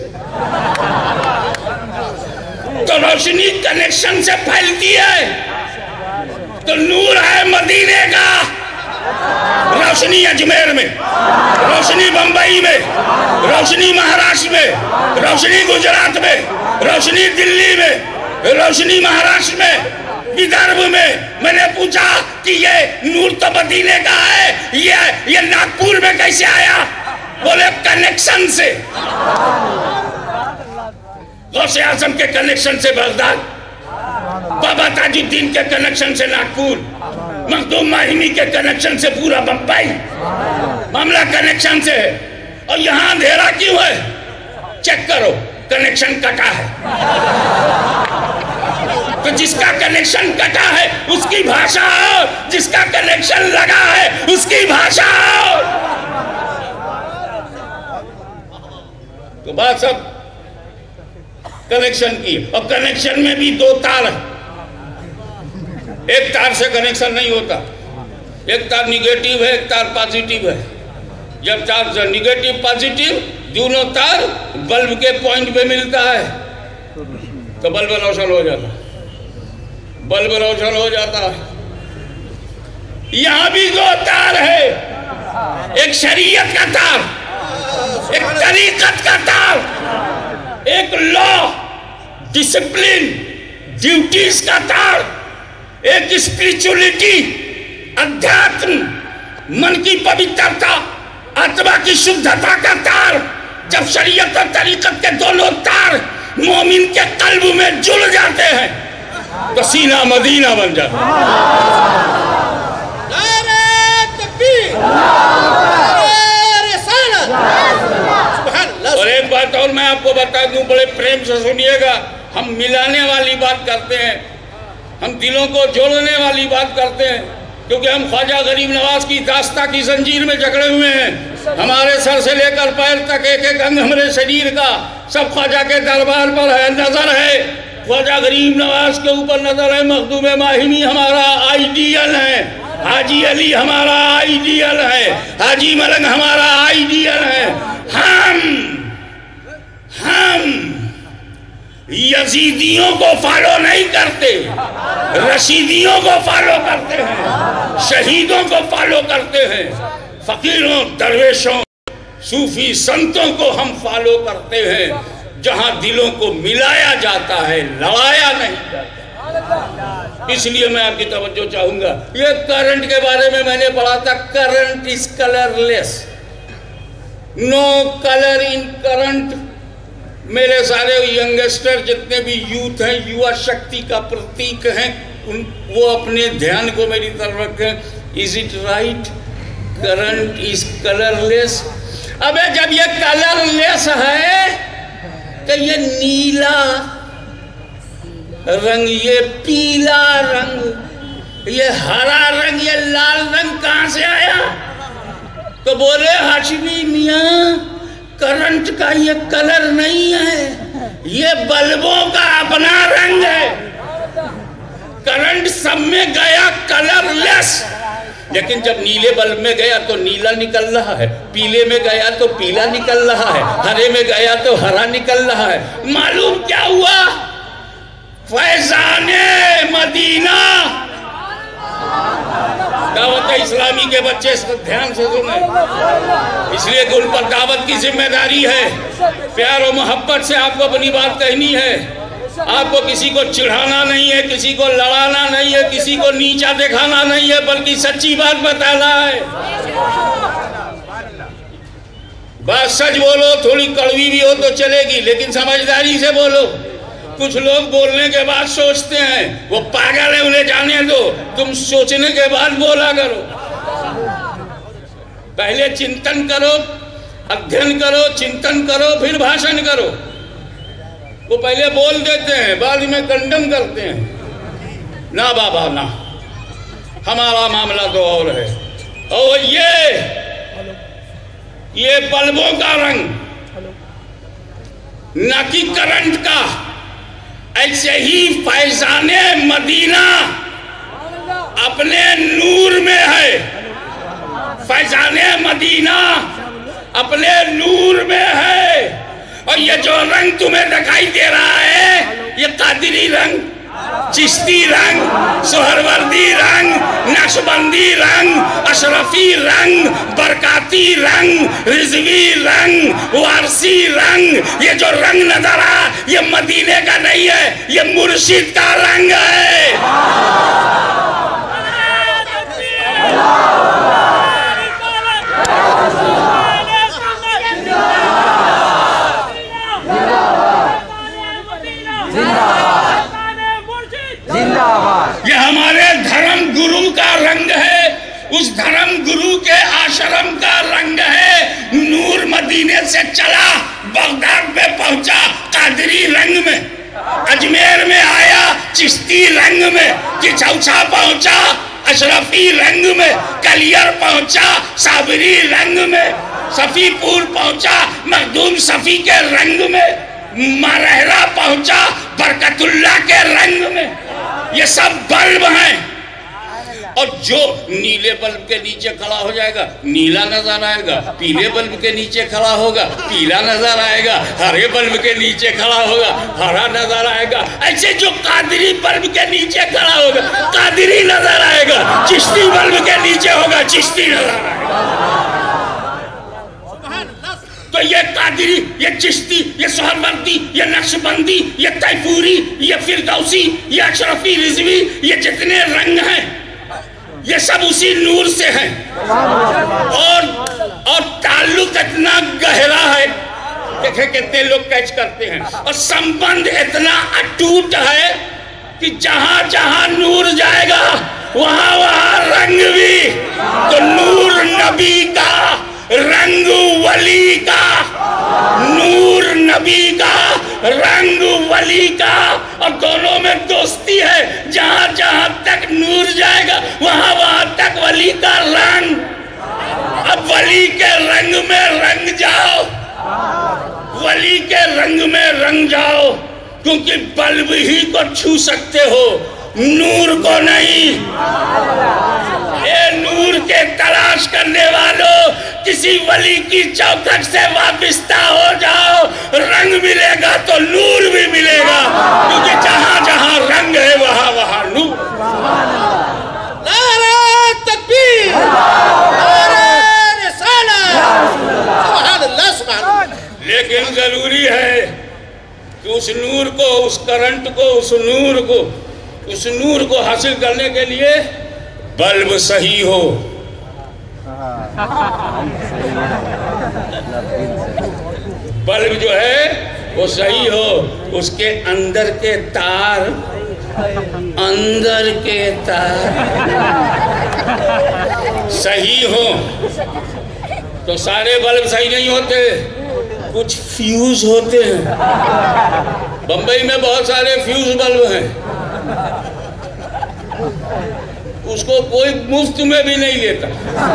तो रोशनी कनेक्शन से फैलती है। तो नूर है मदीने का, रोशनी अजमेर में, रोशनी बंबई में, रोशनी महाराष्ट्र में, रोशनी गुजरात में, रोशनी दिल्ली में, रोशनी महाराष्ट्र में, विदर्भ में। मैंने पूछा कि ये नूर तो मदीने का है, ये ये नागपुर में कैसे आया? बोले कनेक्शन से। गौसे आजम के कनेक्शन से बगदाद, बाबा ताजुद्दीन के कनेक्शन से नागपुर, मखदूम माहिमी के कनेक्शन से पूरा बम्बई। मामला कनेक्शन से है। और यहां अंधेरा क्यों है? चेक करो, कनेक्शन कटा है। तो जिसका कनेक्शन कटा है उसकी भाषा और, जिसका कनेक्शन लगा है उसकी भाषा और। तो बात सब कनेक्शन की। और कनेक्शन में भी दो तार है। एक तार से कनेक्शन नहीं होता, एक तार निगेटिव है, एक तार पॉजिटिव है। जब तार निगेटिव पॉजिटिव दोनों तार बल्ब के पॉइंट पे मिलता है तो बल्ब रोशन हो जाता। बल्ब रोशन हो जाता है। यहां भी दो तार है, एक शरीयत का तार, एक तरीकत का तार, एक लॉ डिसिप्लिन ड्यूटीज का तार, एक स्पिरिचुअलिटी अध्यात्म मन की पवित्रता आत्मा की शुद्धता का तार। जब शरीयत और तरीकत के दोनों तार मोमिन के कल्ब में जुड़ जाते हैं तो सीना मदीना बन जाता है। और एक बात और मैं आपको बता दूं, बड़े प्रेम से सुनिएगा, हम मिलाने वाली बात करते हैं, हम दिलों को जोड़ने वाली बात करते हैं, क्योंकि हम ख्वाजा गरीब नवाज की दास्ता की जंजीर में जकड़े हुए हैं। हमारे सर से लेकर पैर तक एक एक अंग हमारे शरीर का सब ख्वाजा के दरबार पर है, नजर है ख्वाजा गरीब नवाज के ऊपर नजर है। मखदूम माहिमी हमारा आइडियल है, हाजी अली हमारा आइडियल है, हाजी मलंग हमारा आइडियल है। हम हम यजीदियों को फॉलो नहीं करते, रशीदियों को फॉलो करते हैं, शहीदों को फॉलो करते हैं, फकीरों दरवेशों सूफी संतों को हम फॉलो करते हैं, जहां दिलों को मिलाया जाता है, लड़ाया नहीं जाता। इसलिए मैं आपकी तवज्जो चाहूंगा, ये करंट के बारे में मैंने पढ़ा था, current is colourless, no colour in current. मेरे सारे यंगस्टर जितने भी यूथ हैं, युवा शक्ति का प्रतीक हैं, उन वो अपने ध्यान को मेरी तरफ रखें। Is it right? Current is colourless. अबे जब ये कलरलेस है तो ये नीला रंग, ये पीला रंग, ये हरा रंग, ये लाल रंग कहां से आया? तो बोले हाशिमी मियां, करंट का ये कलर नहीं है, ये बल्बों का अपना रंग है। करंट सब में गया कलरलेस, लेकिन जब नीले बल्ब में गया तो नीला निकल रहा है, पीले में गया तो पीला निकल रहा है, हरे में गया तो हरा निकल रहा है। मालूम क्या हुआ? फैजाने मदीना। दावत इस्लामी के बच्चे ध्यान से सुने, इसलिए कि उन पर दावत की जिम्मेदारी है। प्यार और मोहब्बत से आपको अपनी बात कहनी है, आपको किसी को चिढ़ाना नहीं है, किसी को लड़ाना नहीं है, किसी को नीचा दिखाना नहीं है, बल्कि सच्ची बात बताना है। बात सच बोलो, थोड़ी कड़वी भी हो तो चलेगी, लेकिन समझदारी से बोलो। कुछ लोग बोलने के बाद सोचते हैं वो पागल है, उन्हें जाने दो। तुम सोचने के बाद बोला करो, पहले चिंतन करो, अध्ययन करो, चिंतन करो, फिर भाषण करो। वो पहले बोल देते हैं, बाद में कंडम करते हैं। ना बाबा ना, हमारा मामला तो और है। और ये ये बल्बों का रंग, न कि करंट का। ऐसे ही फैजाने मदीना अपने नूर में है, फैजाने मदीना अपने नूर में है। और ये जो रंग तुम्हें दिखाई दे रहा है, ये कादिरी रंग, चिश्ती रंग, सोहरवर्दी रंग, नक्शबंदी रंग, अशरफी रंग, बरकाती रंग, रिजवी रंग, वारसी रंग, ये जो रंग नजर आ, ये मदीने का नहीं है, ये मुर्शिद का रंग है। ये हमारे धर्म गुरु का रंग है, उस धर्म गुरु के आश्रम का रंग है। नूर मदीने से चला, बगदाद में पहुंचा कादरी रंग में, अजमेर में आया चिश्ती रंग में, किचौसा पहुंचा अशरफी रंग में, कलियर पहुंचा साबरी रंग में, सफीपुर पहुंचा मखदूम सफी के रंग में, मारहरा पहुंचा बरकतुल्लाह के रंग में। ये सब बल्ब हैं। और जो नीले बल्ब के नीचे खड़ा हो जाएगा नीला नजर आएगा, पीले बल्ब के नीचे खड़ा होगा पीला नजर आएगा, हरे बल्ब के नीचे खड़ा होगा हरा नजर आएगा। ऐसे जो कादरी बल्ब के नीचे खड़ा होगा कादरी नजर आएगा, चिश्ती बल्ब के नीचे होगा चिश्ती नजर आएगा। तो ये कादरी, ये चिश्ती, ये सोहरवर्दी, ये नक्शबंदी, ये तैफूरी, ये फिरदौसी, ये अशरफी रिजवी, ये जितने रंग हैं ये सब उसी नूर से हैं। और और ताल्लुक इतना गहरा है, देखे कितने लोग कैच करते हैं, और संबंध इतना अटूट है कि जहां जहां नूर जाएगा वहां वहां रंग भी। तो नूर नबी का, रंग वली का, नूर नबी का, रंग वली का, और दोनों में दोस्ती है। जहां जहां तक नूर जाएगा वहां वहां तक वली का रंग। अब वली के रंग में रंग जाओ, वली के रंग में रंग जाओ, क्योंकि बल्ब ही को छू सकते हो, नूर को नहीं। ये नूर के तलाश करने वालों, किसी वली की चौखट से वाबिस्ता हो जाओ, रंग मिलेगा तो नूर भी मिलेगा, क्योंकि जहां जहां रंग है वहां वहां नूर। नारे तकबीर, नारे रिसालत, सुभान अल्लाह सुभान अल्लाह। लेकिन जरूरी है कि उस नूर को, उस करंट को, उस नूर को, उस नूर को हासिल करने के लिए बल्ब सही हो। बल्ब जो है वो सही हो, उसके अंदर के तार, अंदर के तार सही हो। तो सारे बल्ब सही नहीं होते, कुछ फ्यूज होते हैं। बंबई में बहुत सारे फ्यूज बल्ब हैं, उसको कोई मुफ्त में भी नहीं लेता।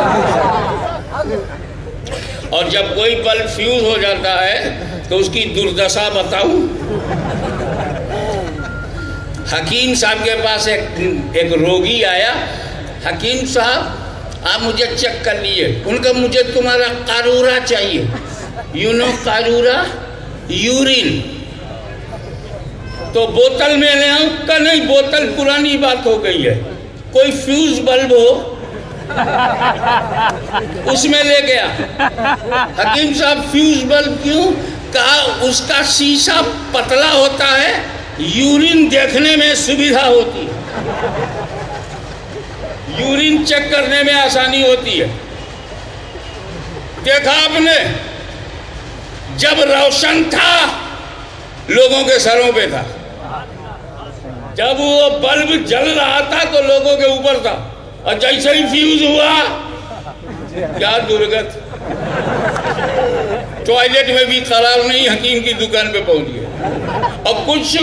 और जब कोई बल्ब फ्यूज हो जाता है तो उसकी दुर्दशा बताऊं। हकीम साहब के पास एक एक रोगी आया, हकीम साहब आप मुझे चेक कर लिए। उनका मुझे तुम्हारा कारूरा चाहिए, यू नो कारूरा, यूरिन। तो बोतल में ले आऊं का? नहीं, बोतल पुरानी बात हो गई है, कोई फ्यूज बल्ब हो उसमें ले गया। हकीम साहब फ्यूज बल्ब क्यों? कहा उसका शीशा पतला होता है, यूरिन देखने में सुविधा होती है, यूरिन चेक करने में आसानी होती है। देखा आपने, जब रोशन था लोगों के सरों पे था, जब वो बल्ब जल रहा था तो लोगों के ऊपर था, और जैसे ही फ्यूज हुआ क्या दुर्गत, टॉयलेट में भी करार नहीं, हकीम की दुकान पे पहुंच गए। और कुछ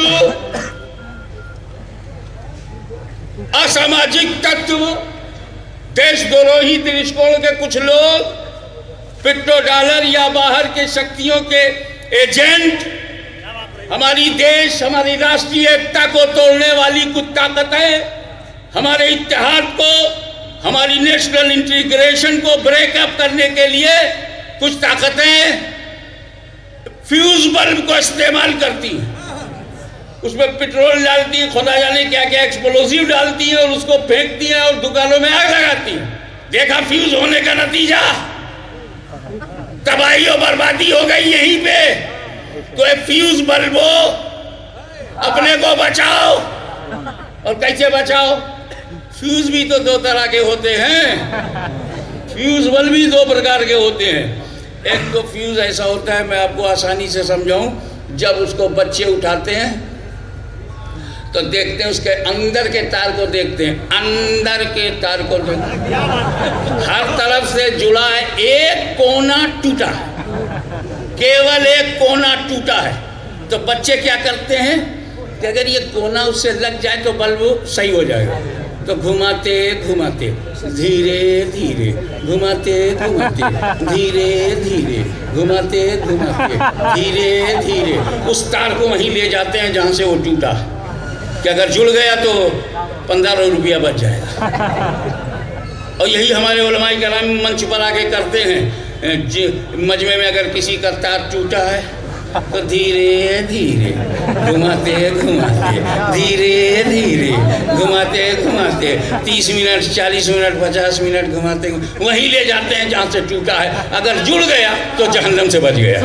असामाजिक तत्व, देशद्रोही दृष्टिकोण के कुछ लोग, पेट्रो डॉलर या बाहर के शक्तियों के एजेंट, हमारी देश, हमारी राष्ट्रीय एकता को तोड़ने वाली कुछ ताकतें, हमारे इत्तेहाद को, हमारी नेशनल इंटीग्रेशन को ब्रेकअप करने के लिए कुछ ताकतें फ्यूज बल्ब को इस्तेमाल करती हैं। उसमें पेट्रोल डालती है, खुदा जाने क्या क्या एक्सप्लोजिव डालती है, और उसको फेंकती है और दुकानों में आग लगाती है। देखा फ्यूज होने का नतीजा, तबाही और बर्बादी हो गई यहीं पे। तो एक फ्यूज बल्ब हो, अपने को बचाओ। और कैसे बचाओ? फ्यूज भी तो दो तरह के होते हैं, फ्यूज बल्ब भी दो प्रकार के होते हैं। एक तो फ्यूज ऐसा होता है, मैं आपको आसानी से समझाऊं, जब उसको बच्चे उठाते हैं तो देखते हैं, उसके अंदर के तार को देखते हैं, अंदर के तार को देखते हैं, हर तरफ से जुड़ा है, एक कोना टूटा है, केवल एक कोना टूटा है। तो बच्चे क्या करते हैं कि अगर ये कोना उससे लग जाए तो बल्ब सही हो जाएगा। तो घुमाते घुमाते धीरे धीरे, घुमाते घुमाते धीरे धीरे, घुमाते घुमाते धीरे धीरे उस तार को वहीं ले जाते हैं जहां से वो टूटा, कि अगर जुड़ गया तो पंद्रह रुपया बच जाएगा। और यही हमारे उलमाए कराम मंच पर आके करते हैं। मजमे में अगर किसी का तार टूटा है तो धीरे धीरे घुमाते घुमाते धीरे धीरे घुमाते घुमाते तीस मिनट चालीस मिनट पचास मिनट घुमाते वहीं ले जाते हैं जहाँ से टूटा है। अगर जुड़ गया तो जहन्नम से बच गया।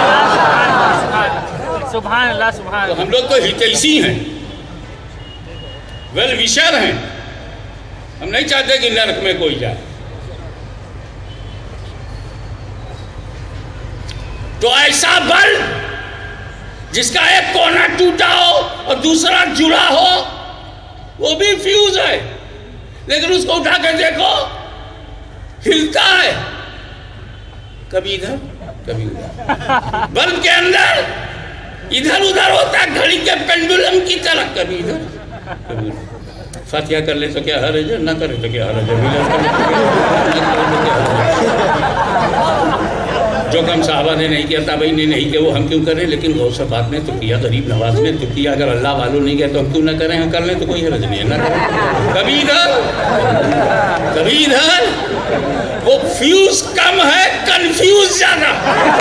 सुभान अल्लाह सुभान। तो हम लोग तो हितैषी हैं, वेल विशर हैं। हम नहीं चाहते कि नरक में कोई जाए। तो ऐसा बल्ब जिसका एक कोना टूटा हो और दूसरा जुड़ा हो, वो भी फ्यूज है, लेकिन उसको उठा कर देखो हिलता है, कभी इधर कभी उधर। बल्ब के अंदर इधर उधर होता है, घड़ी के पेंडुलम की तरह, कभी इधर कभी उधर। फातिहा कर ले तो क्या हर्ज है, ना करे तो क्या हर्ज है। जो काम साहबा ने नहीं किया, ताबई ने नहीं किया, वो हम क्यों करें? लेकिन गौसे पाक ने तो किया, गरीब नवाज ने तो किया। अगर अल्लाह वालों नहीं किया तो हम क्यों ना करें? हम कर लें तो कोई हर्ज नहीं है, ना करें। कभी इधर कभी इधर। वो फ्यूज कम है, कंफ्यूज ज्यादा।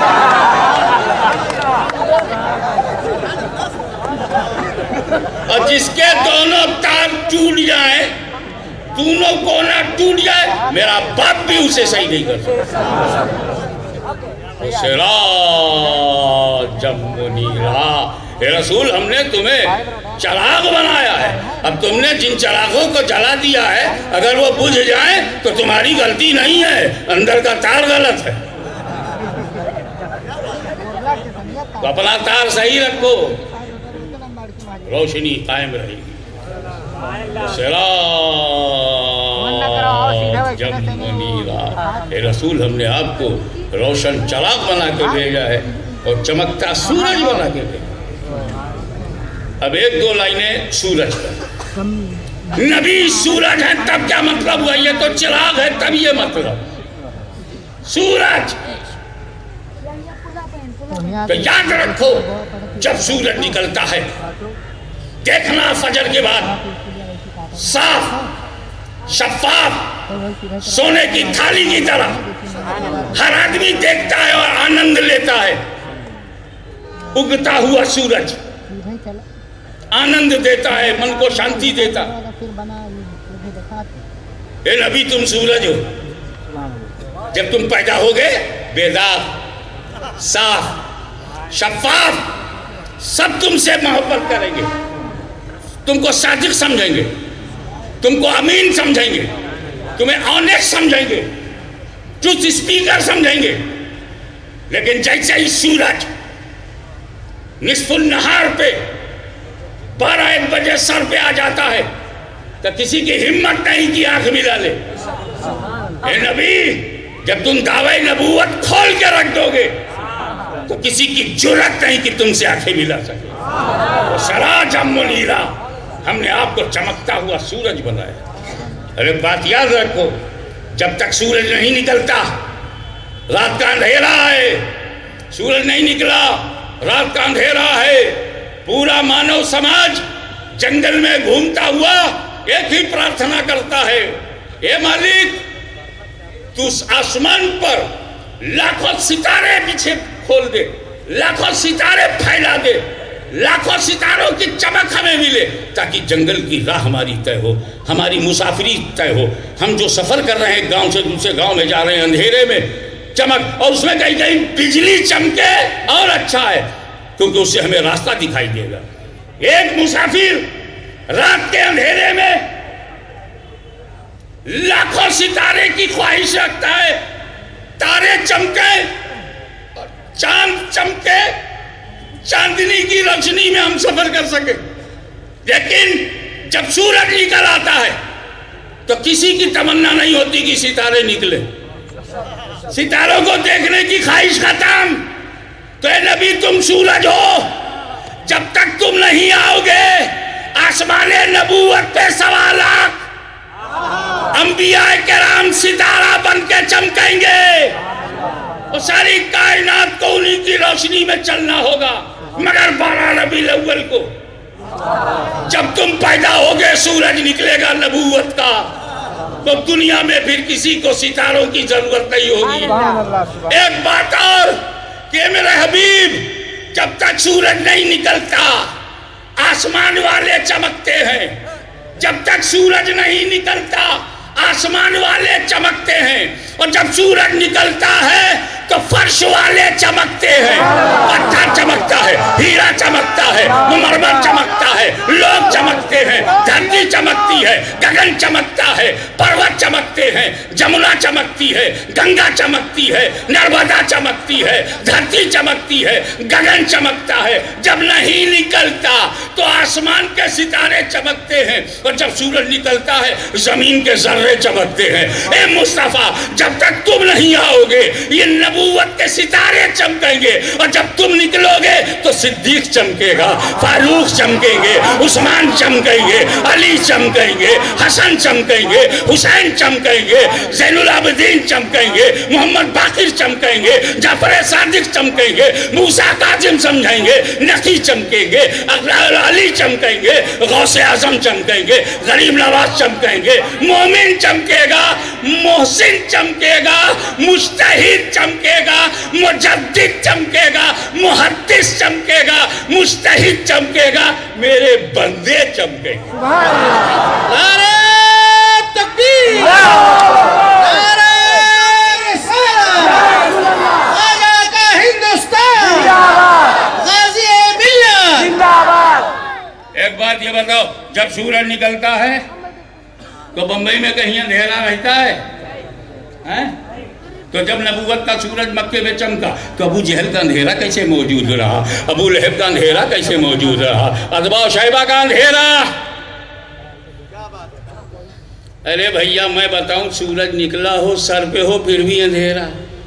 और जिसके दोनों तार टूट जाए, दोनों कोना टूट जाए, मेरा बाप भी उसे सही नहीं कर सकता। हे रसूल, हमने तुम्हें चराग बनाया है। अब तुमने जिन चरागों को जला दिया है, अगर वो बुझ जाए तो तुम्हारी गलती नहीं है, अंदर का तार गलत है। तो अपना तार सही रखो, रोशनी कायम रहेगी। हे रसूल, हमने आपको रोशन चराग बना के भेजा है और चमकता सूरज बना के भेजा। अब एक दो लाइनें सूरज पर। नबी सूरज है तब क्या मतलब हुआ? ये तो चिराग है तब ये मतलब। सूरज तो याद रखो, जब सूरज निकलता है देखना फजर के बाद साफ शफाफ सोने की थाली की तरह हर आदमी देखता है और आनंद लेता है। उगता हुआ सूरज आनंद देता है, मन को शांति देता। ए नबी, तुम सूरज हो, जब तुम पैदा होगे बेदाग साफ शफाफ, सब तुमसे मोहब्बत करेंगे, तुमको सादिक समझेंगे, तुमको अमीन समझेंगे, तुम्हें ऑनेस्ट समझेंगे, ट्रुथ स्पीकर समझेंगे। लेकिन जैसे ही सूरज निस्फुल नहार पे बारह एक बजे सर पे आ जाता है तो किसी की हिम्मत नहीं कि आंख मिला ले। ए नबी, जब तुम दावे नबूवत खोल के रख दोगे तो किसी की जुर्रत नहीं कि तुमसे आंखें मिला सके। तो सराजम मुनीरा, हमने आपको चमकता हुआ सूरज बनाया। अरे बात याद रखो, जब तक सूरज नहीं निकलता रात का अंधेरा है। सूरज नहीं निकला, रात का अंधेरा है। पूरा मानव समाज जंगल में घूमता हुआ एक ही प्रार्थना करता है, हे मालिक, तू आसमान पर लाखों सितारे पीछे खोल दे, लाखों सितारे फैला दे, लाखों सितारों की चमक हमें मिले, ताकि जंगल की राह हमारी तय हो, हमारी मुसाफिरी तय हो। हम जो सफर कर रहे हैं, गांव से दूसरे गांव में जा रहे हैं, अंधेरे में चमक, और उसमें कहीं कहीं बिजली चमके और अच्छा है, क्योंकि उससे हमें रास्ता दिखाई देगा। एक मुसाफिर रात के अंधेरे में लाखों सितारे की ख्वाहिश रखता है, तारे चमके और चांद चमके, चांदनी की रोशनी में हम सफर कर सके। लेकिन जब सूरज निकल आता है तो किसी की तमन्ना नहीं होती कि सितारे निकले, सितारों को देखने की ख्वाहिश खत्म। तो ए नबी, तुम सूरज हो, जब तक तुम नहीं आओगे आसमाने नबूवत पे सवा लाख अंबिया केराम सितारा बन के चमकेंगे और सारी कायनात को उन्हीं की रोशनी में चलना होगा। मगर बारह रबीउल अव्वल को जब तुम पैदा होगे सूरज निकलेगा नबूवत का, तो दुनिया में फिर किसी को सितारों की जरूरत नहीं होगी। एक बात और कि मेरे हबीब, जब तक सूरज नहीं निकलता आसमान वाले चमकते हैं, जब तक सूरज नहीं निकलता आसमान वाले चमकते हैं, और जब सूरज निकलता है तो फर्श वाले चमकते हैं। पत्थर चमकता है, हीरा चमकता है, मरमर चमकता है, लोग चमकते हैं, धरती चमकती है, गगन चमकता है, पर्वत चमकते हैं, जमुना चमकती है, गंगा चमकती है, नर्मदा चमकती है, धरती चमकती है, गगन चमकता है। जब नहीं निकलता तो आसमान के सितारे चमकते हैं, और जब सूरज निकलता है जमीन के जर्रे चमकते हैं। ए मुस्तफा, जब तक तुम नहीं आओगे ये नबूवत के सितारे चमकेंगे, और जब तुम निकलोगे तो सिद्दीक चमकेगा, फारूक चमकेंगे, उस्मान चमकेंगे, अली चमकेंगे, हसन चमकेंगे, हुसैन चमकेंगे, ज़ैनुल आबिदीन चमकेंगे, मोहम्मद बाकिर चमकेंगे, जाफर सादिक चमकेंगे, मूसा काजिम समझेंगे, नकी चमकेंगे, अली चमकेंगे, गौसे आजम चमकेंगे, गरीब नवाज चमकेंगे, मोमिन चमकेगा, मोहसिन चमकेगा, मुस्तहिद चमकेगा, मुजद्दिद चमकेगा, मुहद्दिस चमकेगा, मुस्तहिद चमकेगा, मेरे बंदे चमकेंगे। नारे तकबीर, नारे रिसालत, आज़ाद का हिंदुस्तान, गाज़ी-ए-मिल्लत जिंदाबाद। एक बात ये बताओ, जब सूरज निकलता है तो बंबई में कहीं अंधेरा रहता है, हैं? तो जब नबूवत का सूरज मक्के में चमका तो अबू जहल का अंधेरा कैसे मौजूद रहा, अबू लहब का अंधेरा कैसे मौजूद रहा, अदबा शैबा का अंधेरा। अरे भैया मैं बताऊं, सूरज निकला हो सर पे हो फिर भी अंधेरा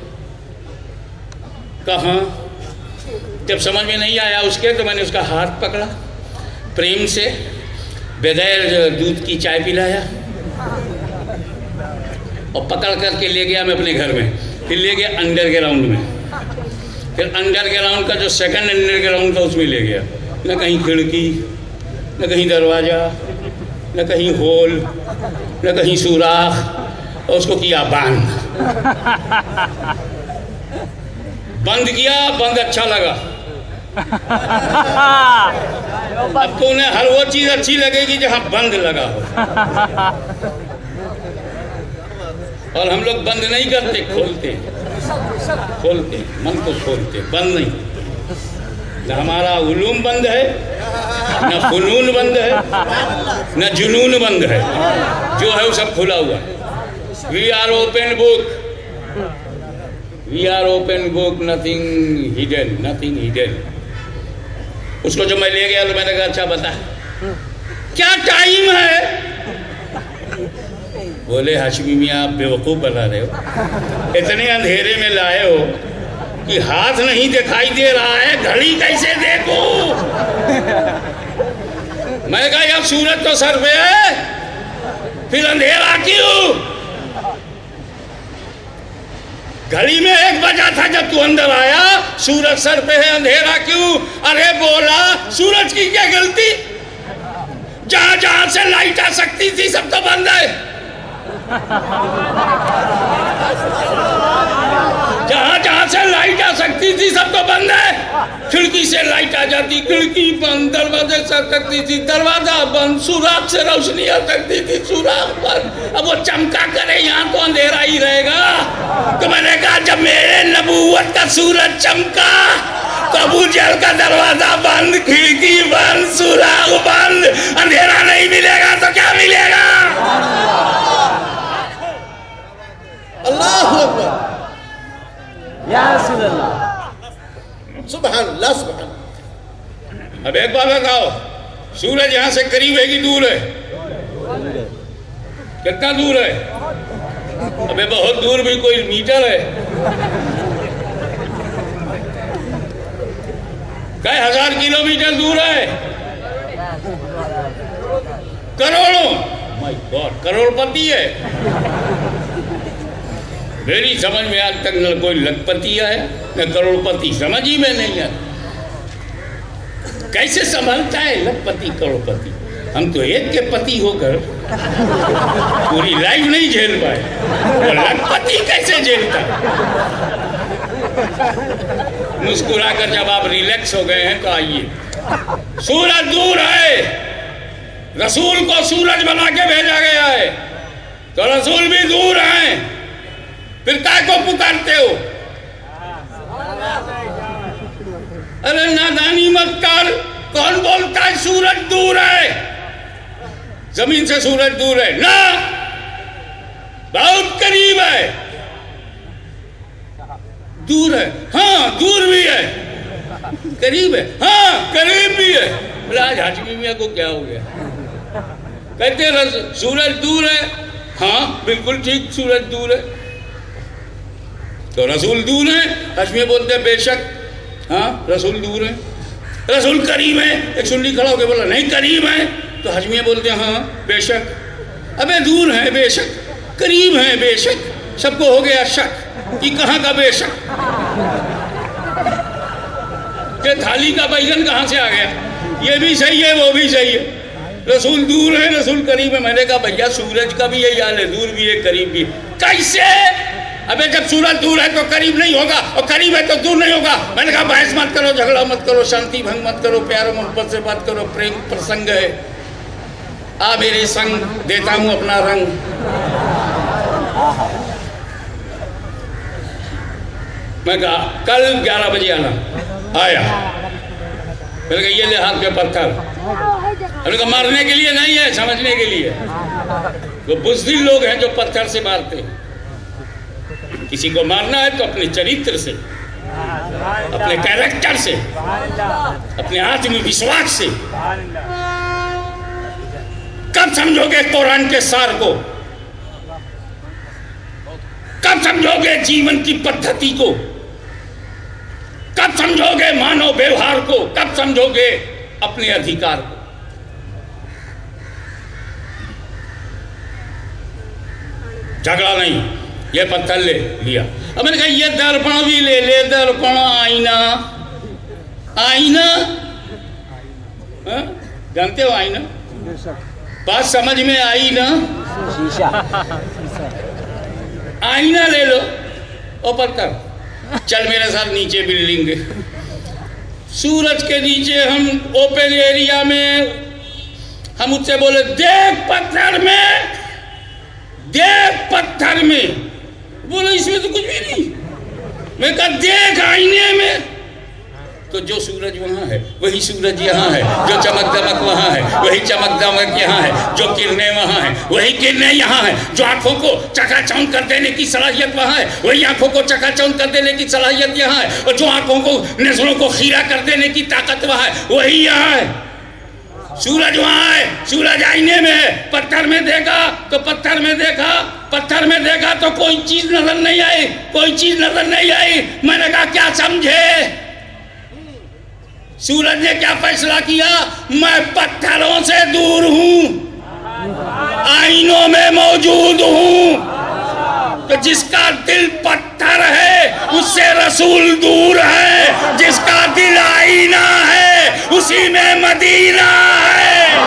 कहाँ? जब समझ में नहीं आया उसके तो मैंने उसका हाथ पकड़ा, प्रेम से बगैर दूध की चाय पिलाया और पकड़ करके ले गया मैं अपने घर में, फिर ले गया अंडरग्राउंड में, फिर अंडरग्राउंड का जो सेकंड अंडरग्राउंड था उसमें ले गया। न कहीं खिड़की, न कहीं दरवाज़ा, न कहीं होल, न कहीं सुराख, और उसको किया बंद। बंद किया, बंद अच्छा लगा। अब तो उन्हें हर वो चीज़ अच्छी लगेगी जहाँ बंद लगा हो, और हम लोग बंद नहीं करते, खोलते खोलते मन को खोलते, बंद नहीं। न हमारा उलूम बंद है, न फुनून बंद है, न जुनून बंद है, जो है वो सब खुला हुआ। We are open book, we are open book, nothing hidden, nothing hidden. उसको जब मैं ले गया तो मैंने कहा अच्छा बता क्या टाइम है? बोले हाशमी मियाँ आप बेवकूफ़ बना रहे हो, इतने अंधेरे में लाए हो कि हाथ नहीं दिखाई दे रहा है, घड़ी कैसे देखूं? मैं कहा यार सूरज तो सर पे है, फिर अंधेरा क्यों? घड़ी में एक बजा था जब तू अंदर आया, सूरज सर पे है, अंधेरा क्यों? अरे बोला सूरज की क्या गलती? जहां जहां से लाइट आ सकती थी सब तो बंद है, जहां जहां से लाइट आ सकती थी सब तो बंद है। खिड़की से लाइट आ जाती, खिड़की बंद, दरवाजे से आ सकती थी, दरवाजा बंद, सुराख से रोशनी आ सकती थी, सुराख बंद। अब वो चमका करे यहाँ तो अंधेरा ही रहेगा। तो मैंने कहा जब मेरे नबूवत का सूरज चमका तो अबू जहल का दरवाजा बंद, खिड़की बंद, सुराख बंद, अंधेरा नहीं मिलेगा तो क्या मिलेगा? अल्लाहु अकबर, या रसूल अल्लाह, सुभान अल्लाह, सुभान अल्लाह। अब एक बात बताओ, सूरज यहाँ से करीब है कि दूर है? कितना दूर है? अबे बहुत दूर भी कोई मीटर है, कई हजार किलोमीटर दूर है, करोड़ों, माय गॉड, करोड़पति है। मेरी समझ में आज तक न कोई लखपति है न करोड़पति, समझ ही में नहीं है। कैसे संभलता है लखपति करोड़पति। हम तो एक के पति होकर पूरी लाइफ नहीं झेल पाए, और लखपति कैसे झेलता। मुस्कुराकर जब आप रिलैक्स हो गए हैं तो आइए। सूरज दूर है, रसूल को सूरज बना के भेजा गया है, तो रसूल भी दूर हैं, फिर काय को पुकारते हो? अरे नादानी मत कर। कौन बोलता है सूरज दूर है? जमीन से सूरज दूर है ना, बहुत करीब है। दूर है, हाँ दूर भी है, करीब है, हाँ करीब भी है। बोले आज हाशमी मियां को क्या हो गया? कहते हैं सूरज दूर है, हाँ बिल्कुल ठीक, सूरज दूर है। तो रसूल दूर है? हाशमी बोलते हैं बेशक, हाँ रसूल दूर है। रसूल करीब है? एक सुन्नी खड़ा होकर बोला नहीं करीब है। तो हाशमी बोलते हैं हाँ बेशक। अबे दूर है बेशक, करीब है बेशक, सबको हो गया शक कि कहाँ का बेशक। ये थाली का बैगन कहाँ से आ गया? ये भी सही है वो भी सही है। रसूल दूर है, रसूल करीब है। मैंने कहा भैया सूरज का भी यही हाल है, दूर भी है करीब भी। कैसे? अबे जब सूरज दूर है तो करीब नहीं होगा, और करीब है तो दूर नहीं होगा। मैंने कहा बहस मत करो, झगड़ा मत करो, शांति भंग मत करो, प्यार मोहब्बत से बात करो, प्रेम प्रसंग है। आ मेरे संग, देता हूं अपना रंग। मैं कहा कल ग्यारह बजे आना। आया, मैंने कहा ये ले हाथ पे पत्थर। मैंने कहा मारने के लिए नहीं है, समझने के लिए। वो बुज़दिल लोग हैं जो पत्थर से मारते हैं। किसी को मारना है तो अपने चरित्र से, अपने कैरेक्टर से, अपने आत्मविश्वास से। कब समझोगे कुरान के सार को? कब समझोगे जीवन की पद्धति को? कब समझोगे मानव व्यवहार को? कब समझोगे अपने अधिकार को? झगड़ा नहीं, ये पत्थर ले लिया। अब मैंने कहा ये दर्पण भी ले ले, दर्पण आईना। आईना हा? जानते हो आईना? बात समझ में आई ना? आईना ले लो और पत्थर। चल मेरे साथ नीचे बिल्डिंग है, सूरज के नीचे हम ओपन एरिया में। हम उससे बोले देख पत्थर में, देख पत्थर में। बोले इसमें तो कुछ भी नहीं। मैं कहा देख आईने में। तो जो सूरज वहाँ है वही सूरज यहाँ है, जो चमक दमक वहाँ है वही चमक दमक यहाँ है, जो किरणें वहाँ है वही किरणें यहाँ है, जो आंखों को चकाचौंध कर देने की सलाहियत वहाँ है वही आंखों को चकाचौंध कर देने की सलाहियत यहाँ है, और जो आंखों को नजरों को खीरा कर देने की ताकत वहाँ है वही यहाँ है। सूरज वहाँ है, सूरज आईने में है। पत्थर में देखा तो पत्थर में देखा, पत्थर में देखा तो कोई चीज नजर नहीं आई, कोई चीज नजर नहीं आई। मैंने कहा क्या समझे? सूरज ने क्या फैसला किया? मैं पत्थरों से दूर हूं, आईनों में मौजूद हूं। तो जिसका दिल पत्थर है उससे रसूल दूर है, जिसका दिल आईना है उसी में मदीना है।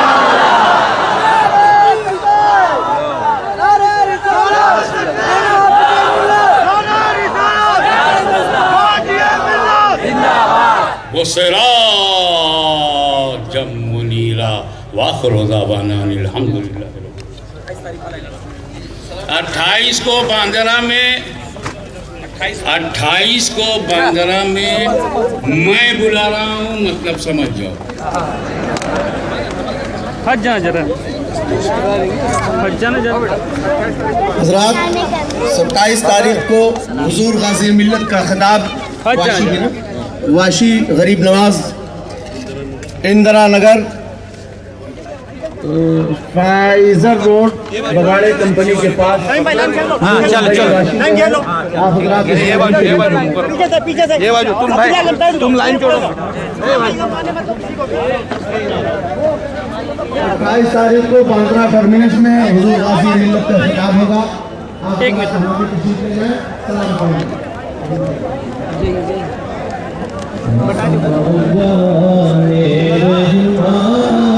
वो सिराजम मुनीरा वाखिरु दावाना अल्हम्दुलिल्लाह। अट्ठाईस को बांद्रा में, अट्ठाईस को बांद्रा में मैं बुला रहा हूँ, मतलब समझ जाओ। हट जाना जरा, हट जाना जरा। हज़रात सत्ताईस तारीख को हुजूर गाज़ी मिल्लत का खिताब Vashi, Vashi Garib Nawaz Indira Nagar Pfizer road Bagade company के पास। हाँ चल चल आप ये बाजू ये बाजू पीछे से पीछे से ये बाजू तुम भाई तुम लाइन जोड़ो। अट्ठाईस तारीख को बांद्रा टर्मिनस में हुजूर गाज़ी मिल्लत का खिताब होगा। एक मिनट रहमान